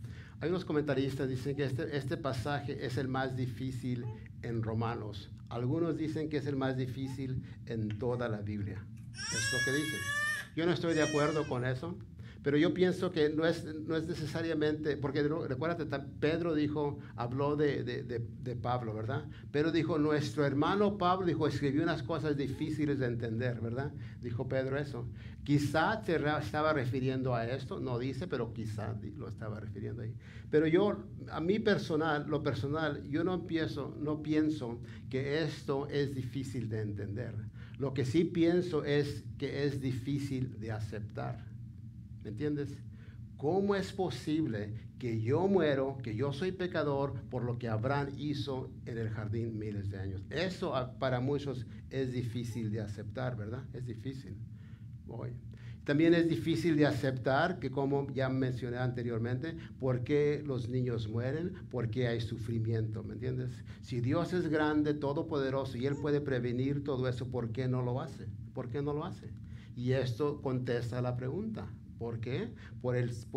Hay unos comentaristas que dicen que este pasaje es el más difícil en Romanos. Algunos dicen que es el más difícil en toda la Biblia. Es lo que dicen. Yo no estoy de acuerdo con eso, pero yo pienso que no es necesariamente, porque recuérdate, Pedro habló de Pablo, ¿verdad? Pedro dijo, nuestro hermano Pablo, escribió unas cosas difíciles de entender, ¿verdad? Dijo Pedro eso. Quizá se estaba refiriendo a esto, no dice, pero quizá lo estaba refiriendo ahí. Pero a mí lo personal, yo no pienso que esto es difícil de entender. Lo que sí pienso es que es difícil de aceptar. ¿Me entiendes? ¿Cómo es posible que yo muero, que yo soy pecador por lo que Abraham hizo en el jardín miles de años? Eso para muchos es difícil de aceptar, ¿verdad? Es difícil. También es difícil de aceptar que, como ya mencioné anteriormente, ¿por qué los niños mueren? ¿Por qué hay sufrimiento? ¿Me entiendes? Si Dios es grande, todopoderoso, y Él puede prevenir todo eso, ¿por qué no lo hace? ¿Por qué no lo hace? Y esto contesta la pregunta. ¿Por qué? Por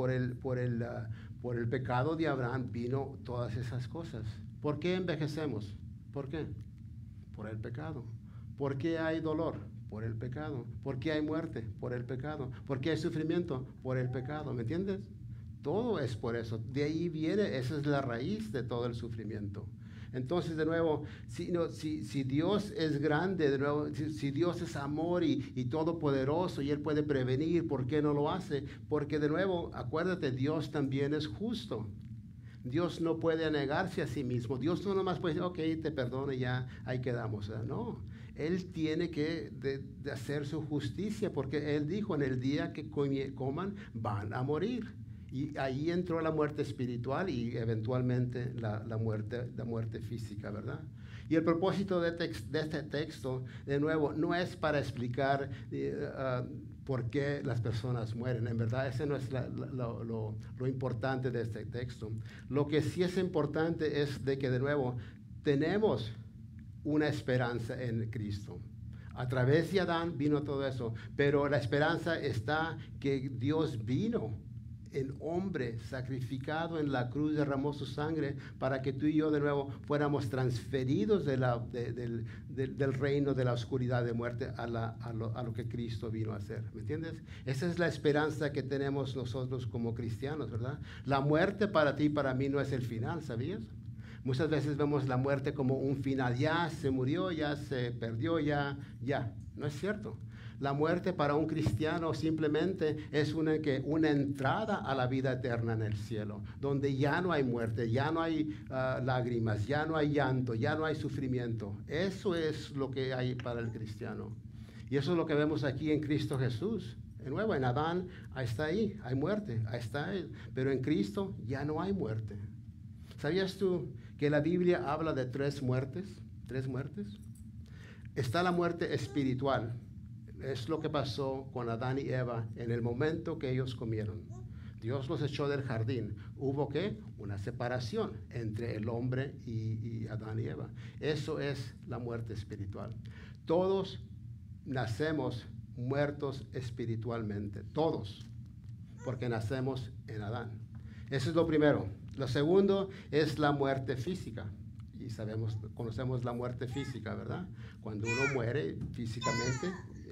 el pecado de Abraham vino todas esas cosas. ¿Por qué envejecemos? ¿Por qué? Por el pecado. ¿Por qué hay dolor? Por el pecado. ¿Por qué hay muerte? Por el pecado. ¿Por qué hay sufrimiento? Por el pecado. ¿Me entiendes? Todo es por eso. De ahí viene, esa es la raíz de todo el sufrimiento. Entonces, de nuevo, si Dios es grande, de nuevo, si Dios es amor y todopoderoso y Él puede prevenir, ¿por qué no lo hace? Porque, de nuevo, acuérdate, Dios también es justo. Dios no puede negarse a sí mismo. Dios no nomás puede decir, ok, te perdono y ya, ahí quedamos. No, Él tiene que de hacer su justicia, porque Él dijo, en el día que coman, van a morir. Y ahí entró la muerte espiritual y eventualmente la muerte física, ¿verdad? Y el propósito de este texto, de nuevo, no es para explicar por qué las personas mueren. En verdad, ese no es lo importante de este texto. Lo que sí es importante es de que, de nuevo, tenemos una esperanza en Cristo. A través de Adán vino todo eso, pero la esperanza está que Dios vino en hombre, sacrificado en la cruz, derramó su sangre para que tú y yo de nuevo fuéramos transferidos del reino de la oscuridad de muerte a lo que Cristo vino a hacer. ¿Me entiendes? Esa es la esperanza que tenemos nosotros como cristianos, ¿verdad? La muerte para ti y para mí no es el final, ¿sabías? Muchas veces vemos la muerte como un final. Ya se murió, ya se perdió, ya. No es cierto. La muerte para un cristiano simplemente es una entrada a la vida eterna en el cielo, donde ya no hay muerte, ya no hay lágrimas, ya no hay llanto, ya no hay sufrimiento. Eso es lo que hay para el cristiano. Y eso es lo que vemos aquí en Cristo Jesús. De nuevo, en Adán, ahí está ahí, hay muerte, ahí está Él. Pero en Cristo ya no hay muerte. ¿Sabías tú que la Biblia habla de 3 muertes? 3 muertes. Está la muerte espiritual. Es lo que pasó con Adán y Eva en el momento que ellos comieron. Dios los echó del jardín. ¿Hubo qué? Una separación entre el hombre y Adán y Eva. Eso es la muerte espiritual. Todos nacemos muertos espiritualmente. Todos. Porque nacemos en Adán. Eso es lo primero. Lo segundo es la muerte física. Y conocemos la muerte física, ¿verdad? Cuando uno muere físicamente.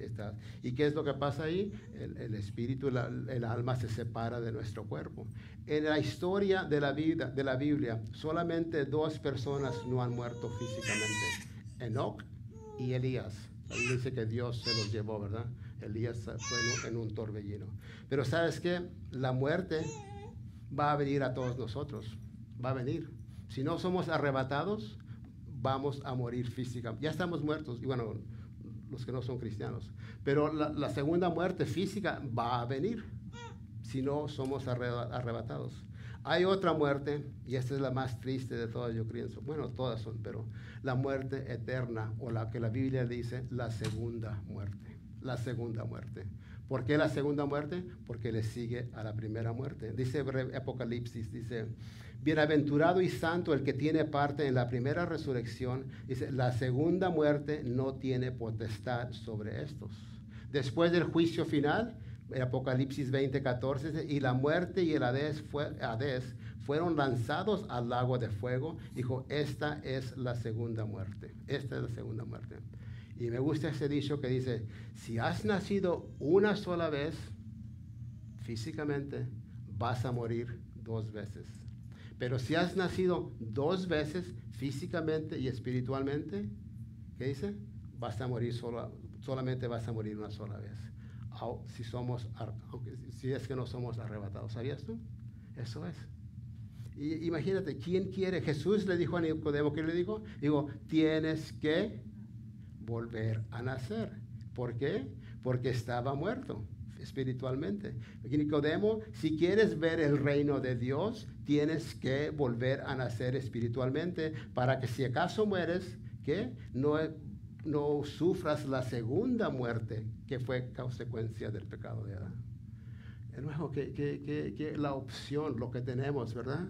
¿Y qué es lo que pasa ahí? El espíritu, el alma se separa de nuestro cuerpo. En la historia de la Biblia, solamente 2 personas no han muerto físicamente: Enoc y Elías. Ahí dice que Dios se los llevó, ¿verdad? Elías fue en un torbellino. Pero ¿sabes qué? La muerte va a venir a todos nosotros. Va a venir. Si no somos arrebatados, vamos a morir físicamente. Ya estamos muertos. Y bueno, los que no son cristianos. Pero la segunda muerte física va a venir si no somos arrebatados. Hay otra muerte, y esta es la más triste de todas, yo creo. Bueno, todas son, pero la muerte eterna, o la que la Biblia dice, la segunda muerte. La segunda muerte. ¿Por qué la segunda muerte? Porque le sigue a la primera muerte. Dice Apocalipsis, dice: bienaventurado y santo el que tiene parte en la primera resurrección. Dice, la segunda muerte no tiene potestad sobre estos. Después del juicio final, Apocalipsis 20:14, y la muerte y el Hades fueron lanzados al lago de fuego. Dijo, esta es la segunda muerte. Esta es la segunda muerte. Y me gusta ese dicho que dice, si has nacido una sola vez, físicamente, vas a morir 2 veces. Pero si has nacido 2 veces, físicamente y espiritualmente, ¿qué dice? Vas a morir solamente vas a morir una sola vez. Si es que no somos arrebatados. ¿Sabías tú? Eso es. Y imagínate, ¿quién quiere? Jesús le dijo a Nicodemo, ¿qué le dijo? Digo, tienes que volver a nacer. ¿Por qué? Porque estaba muerto espiritualmente. Nicodemo, si quieres ver el reino de Dios, tienes que volver a nacer espiritualmente para que si acaso mueres, ¿qué? No sufras la segunda muerte que fue consecuencia del pecado de Adán. De nuevo, que la opción, lo que tenemos, ¿verdad?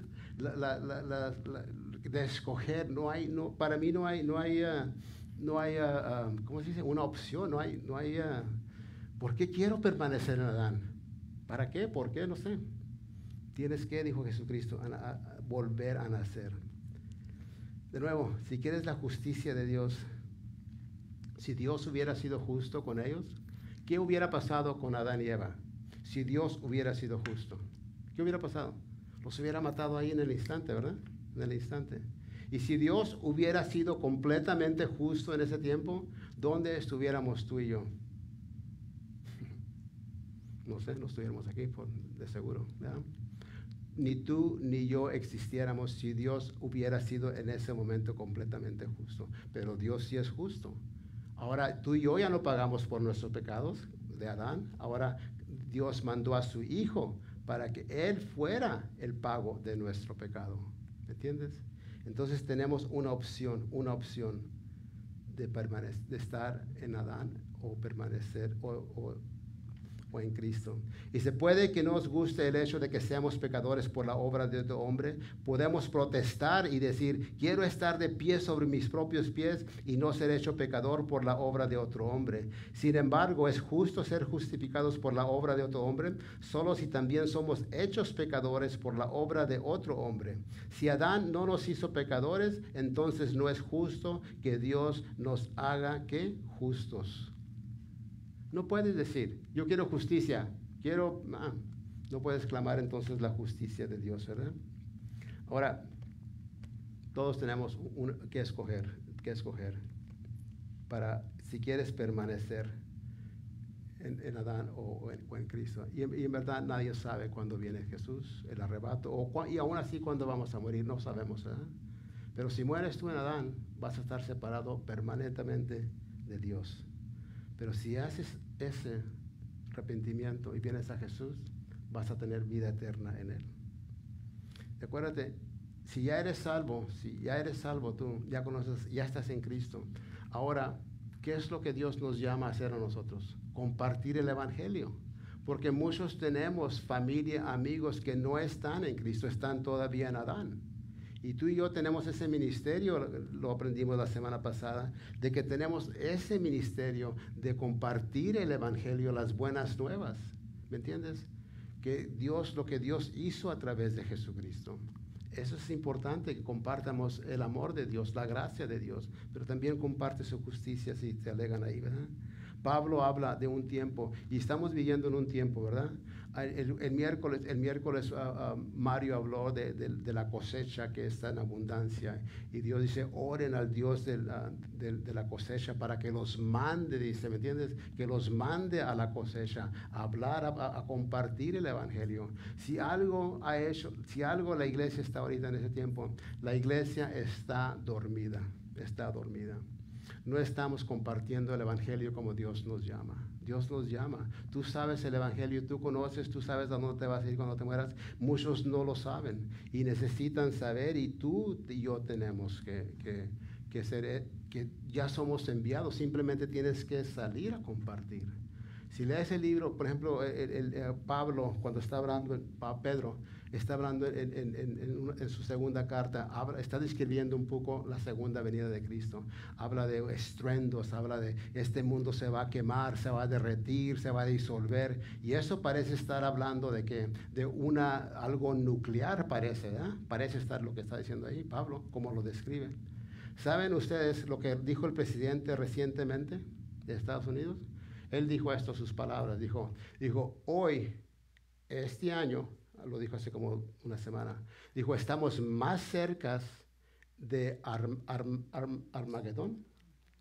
De escoger, para mí no hay ¿cómo se dice? Una opción, no hay ¿por qué quiero permanecer en Adán? ¿Para qué? ¿Por qué? No sé. Tienes que, dijo Jesucristo, volver a nacer. De nuevo, si quieres la justicia de Dios, si Dios hubiera sido justo con ellos, ¿qué hubiera pasado con Adán y Eva? Si Dios hubiera sido justo, ¿qué hubiera pasado? Los hubiera matado ahí en el instante, ¿verdad? En el instante. Y si Dios hubiera sido completamente justo en ese tiempo, ¿dónde estuviéramos tú y yo? No sé, no estuviéramos aquí de seguro, ¿verdad? Ni tú ni yo existiéramos si Dios hubiera sido en ese momento completamente justo. Pero Dios sí es justo. Ahora, tú y yo ya no pagamos por nuestros pecados de Adán. Ahora, Dios mandó a su Hijo para que Él fuera el pago de nuestro pecado. ¿Me entiendes? Entonces tenemos una opción de estar en Adán o permanecer o en Cristo. Y se puede que nos guste el hecho de que seamos pecadores por la obra de otro hombre. Podemos protestar y decir, quiero estar de pie sobre mis propios pies y no ser hecho pecador por la obra de otro hombre. Sin embargo, es justo ser justificados por la obra de otro hombre, solo si también somos hechos pecadores por la obra de otro hombre. Si Adán no nos hizo pecadores, entonces no es justo que Dios nos haga, ¿qué? Justos. No puedes decir, yo quiero justicia, no puedes clamar entonces la justicia de Dios, ¿verdad? Ahora, todos tenemos que escoger para si quieres permanecer en Adán o en Cristo. Y en verdad nadie sabe cuándo viene Jesús, el arrebato, y aún así cuándo vamos a morir, no sabemos, ¿verdad? Pero si mueres tú en Adán, vas a estar separado permanentemente de Dios. Pero si haces ese arrepentimiento y vienes a Jesús, vas a tener vida eterna en Él. Acuérdate, si ya eres salvo tú, ya conoces, ya estás en Cristo. Ahora, ¿qué es lo que Dios nos llama a hacer a nosotros? Compartir el Evangelio. Porque muchos tenemos familia, amigos que no están en Cristo, están todavía en Adán. Y tú y yo tenemos ese ministerio, lo aprendimos la semana pasada, de que tenemos ese ministerio de compartir el Evangelio, las buenas nuevas. ¿Me entiendes? Lo que Dios hizo a través de Jesucristo. Eso es importante, que compartamos el amor de Dios, la gracia de Dios, pero también comparte su justicia si te alegan ahí, ¿verdad? Pablo habla de un tiempo, y estamos viviendo en un tiempo, ¿verdad? El miércoles Mario habló de la cosecha que está en abundancia, y Dios dice, oren al Dios de la cosecha para que los mande, dice, ¿me entiendes? Que los mande a la cosecha, a hablar, a compartir el Evangelio. Si algo la iglesia está ahorita en ese tiempo, la iglesia está dormida. No estamos compartiendo el Evangelio como Dios nos llama. Dios nos llama. Tú sabes el Evangelio, tú conoces, tú sabes a dónde te vas a ir cuando te mueras. Muchos no lo saben y necesitan saber, y tú y yo tenemos que ser, que ya somos enviados. Simplemente tienes que salir a compartir. Si lees el libro, por ejemplo, Pablo, cuando está hablando, Pedro, está hablando en su segunda carta, está describiendo un poco la segunda venida de Cristo. Habla de estruendos, habla de este mundo se va a quemar, se va a derretir, se va a disolver. Y eso parece estar hablando de que de algo nuclear parece, ¿verdad? Parece estar lo que está diciendo ahí Pablo, como lo describe. ¿Saben ustedes lo que dijo el presidente recientemente de Estados Unidos? Él dijo esto, sus palabras, dijo, hoy, este año, lo dijo hace como una semana, dijo, estamos más cerca de Armagedón.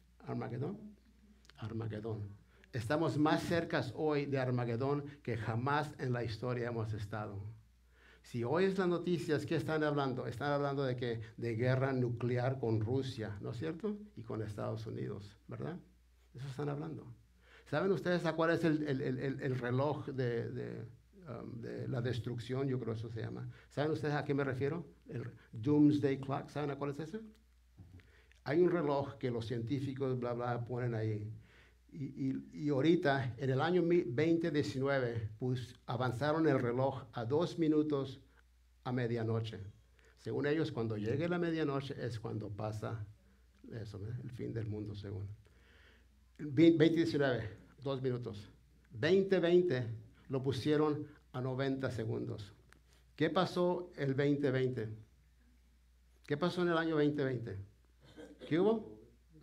Estamos más cerca hoy de Armagedón que jamás en la historia hemos estado. Si oyes las noticias, ¿qué están hablando? Están hablando de guerra nuclear con Rusia, ¿no es cierto? Y con Estados Unidos, ¿verdad? Eso están hablando. ¿Saben ustedes a cuál es el reloj de la destrucción? Yo creo que eso se llama. ¿Saben ustedes a qué me refiero? El Doomsday Clock. ¿Saben a cuál es ese? Hay un reloj que los científicos, bla, bla, ponen ahí. Y ahorita, en el año 2019, pues avanzaron el reloj a 2 minutos a medianoche. Según ellos, cuando llegue la medianoche es cuando pasa eso, ¿no? El fin del mundo, según. 2019, 2 minutos. 2020 lo pusieron a 90 segundos. ¿Qué pasó el 2020? ¿Qué pasó en el año 2020? ¿Qué hubo?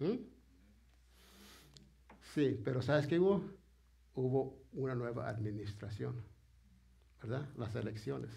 Sí, pero ¿sabes qué hubo? Hubo una nueva administración, ¿verdad? Las elecciones.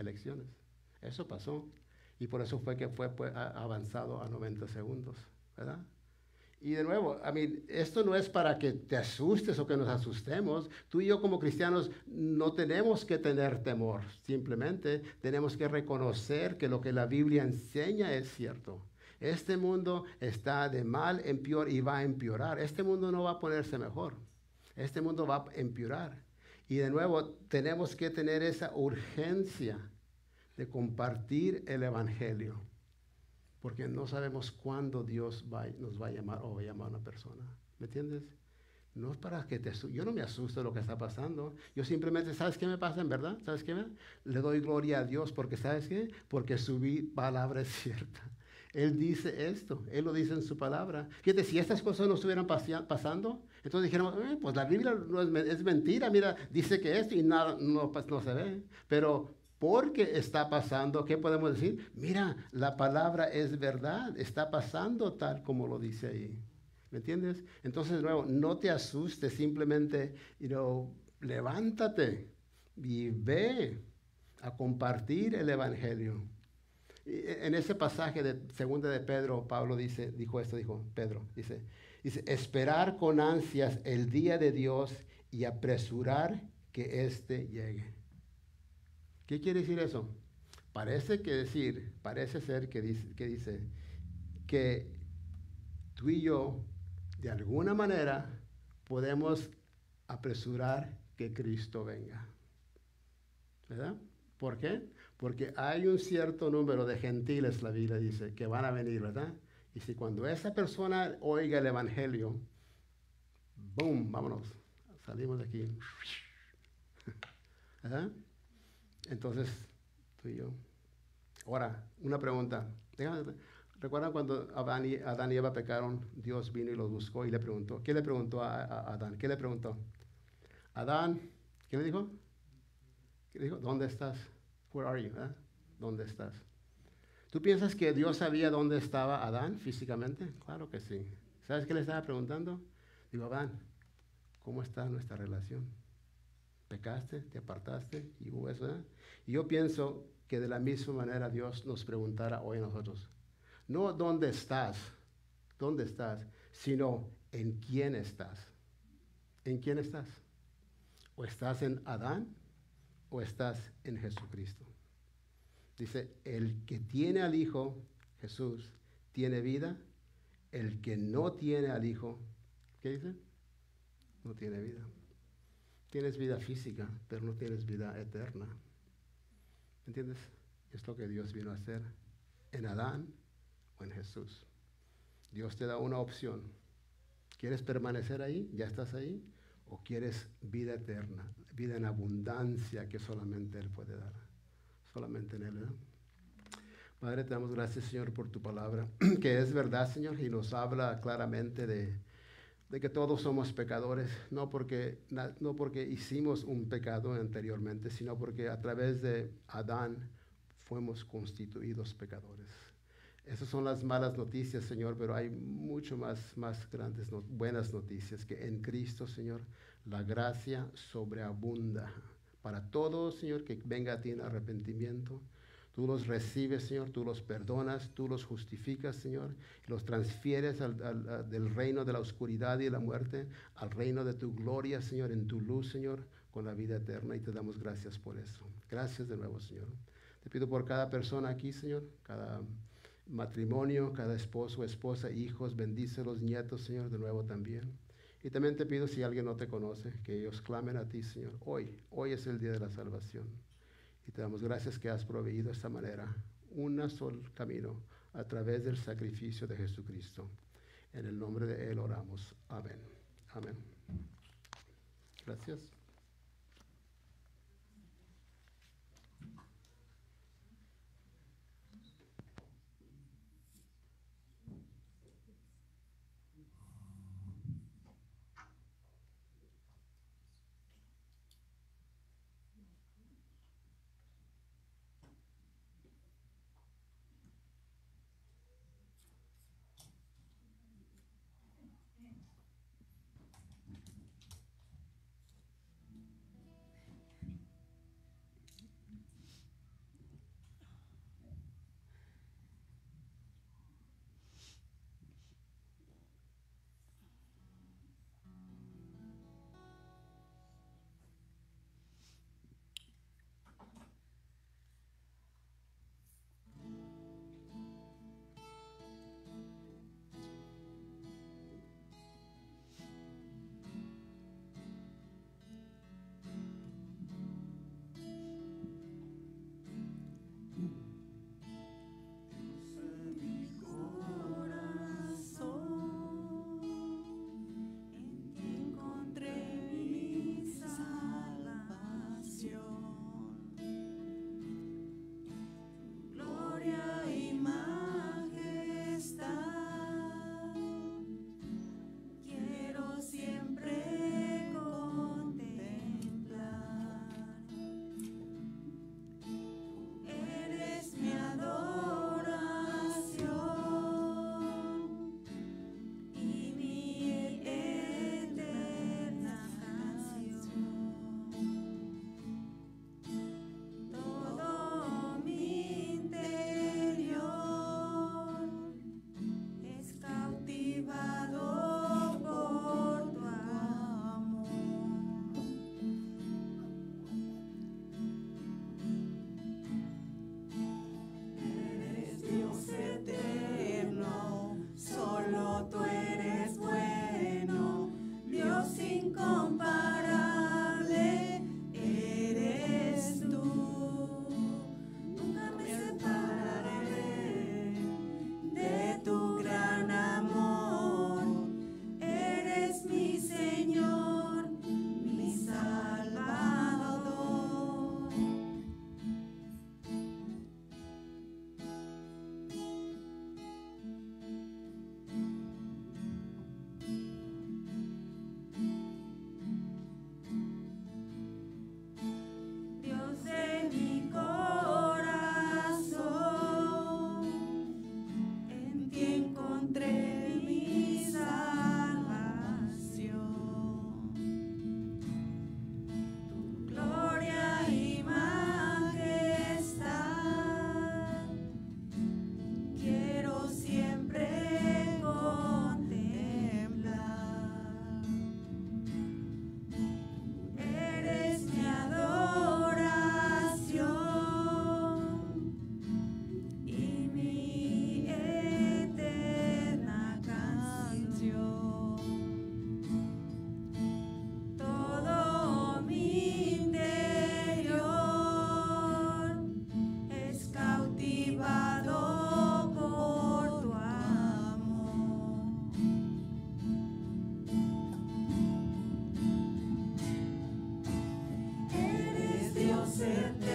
Eso pasó. Y por eso fue que fue avanzado a 90 segundos, ¿verdad? Y de nuevo, esto no es para que te asustes o que nos asustemos. Tú y yo como cristianos no tenemos que tener temor. Simplemente tenemos que reconocer que lo que la Biblia enseña es cierto. Este mundo está de mal en peor y va a empeorar. Este mundo no va a ponerse mejor. Este mundo va a empeorar. Y de nuevo, tenemos que tener esa urgencia de compartir el Evangelio. Porque no sabemos cuándo Dios nos va a llamar o va a llamar a una persona. ¿Me entiendes? No es para que yo no me asusto de lo que está pasando. Yo simplemente, ¿sabes qué me pasa en verdad? ¿Sabes qué? Le doy gloria a Dios porque, ¿sabes qué? Porque su palabra es cierta. Él dice esto, Él lo dice en su palabra. Fíjate, si estas cosas no estuvieran pasando, entonces dijéramos, pues la Biblia no es mentira, mira, dice que esto y nada, no se ve. Pero porque está pasando, ¿qué podemos decir? Mira, la palabra es verdad, está pasando tal como lo dice ahí. ¿Me entiendes? Entonces, de nuevo, no te asustes, simplemente, levántate y ve a compartir el Evangelio. En ese pasaje de segunda de Pedro, Pablo Pedro dice, esperar con ansias el día de Dios y apresurar que éste llegue. ¿Qué quiere decir eso? Parece ser que dice que tú y yo, de alguna manera, podemos apresurar que Cristo venga. ¿Verdad? ¿Por qué? Porque hay un cierto número de gentiles, la Biblia dice, que van a venir, ¿verdad? Y si cuando esa persona oiga el Evangelio, ¡boom! Vámonos, salimos de aquí. ¿Verdad? Entonces, tú y yo. Ahora, una pregunta. ¿Recuerdan cuando Adán y Eva pecaron? Dios vino y los buscó y le preguntó. ¿Qué le preguntó a Adán? ¿Qué le preguntó? Adán, ¿qué le dijo? ¿Qué dijo? ¿Dónde estás? Where are you? ¿Dónde estás? ¿Tú piensas que Dios sabía dónde estaba Adán físicamente? Claro que sí. ¿Sabes qué le estaba preguntando? Digo, Adán, ¿cómo está nuestra relación? ¿Pecaste? ¿Te apartaste? Y hubo eso, ¿eh? Y yo pienso que de la misma manera Dios nos preguntara hoy a nosotros. No dónde estás, sino en quién estás. ¿En quién estás? ¿O estás en Adán o estás en Jesucristo? Dice, el que tiene al Hijo, Jesús, tiene vida. El que no tiene al Hijo, ¿qué dice? No tiene vida. Tienes vida física, pero no tienes vida eterna. ¿Entiendes? Es lo que Dios vino a hacer en Adán o en Jesús. Dios te da una opción. ¿Quieres permanecer ahí? ¿Ya estás ahí? ¿O quieres vida eterna? Vida en abundancia que solamente Él puede dar. Solamente en Él, ¿verdad? Padre, te damos gracias, Señor, por tu palabra, que es verdad, Señor, y nos habla claramente de que todos somos pecadores, no porque hicimos un pecado anteriormente, sino porque a través de Adán fuimos constituidos pecadores. Esas son las malas noticias, Señor, pero hay mucho más grandes, buenas noticias, que en Cristo, Señor, la gracia sobreabunda para todos, Señor, que venga a ti en arrepentimiento. Tú los recibes, Señor, tú los perdonas, tú los justificas, Señor, y los transfieres del reino de la oscuridad y de la muerte al reino de tu gloria, Señor, en tu luz, Señor, con la vida eterna, y te damos gracias por eso. Gracias de nuevo, Señor. Te pido por cada persona aquí, Señor, cada matrimonio, cada esposo, esposa, hijos, bendícelos, nietos, Señor, de nuevo también. Y también te pido, si alguien no te conoce, que ellos clamen a ti, Señor. Hoy es el día de la salvación. Y te damos gracias que has proveído de esta manera un solo camino a través del sacrificio de Jesucristo. En el nombre de Él oramos. Amén. Amén. Gracias. Dios eterno.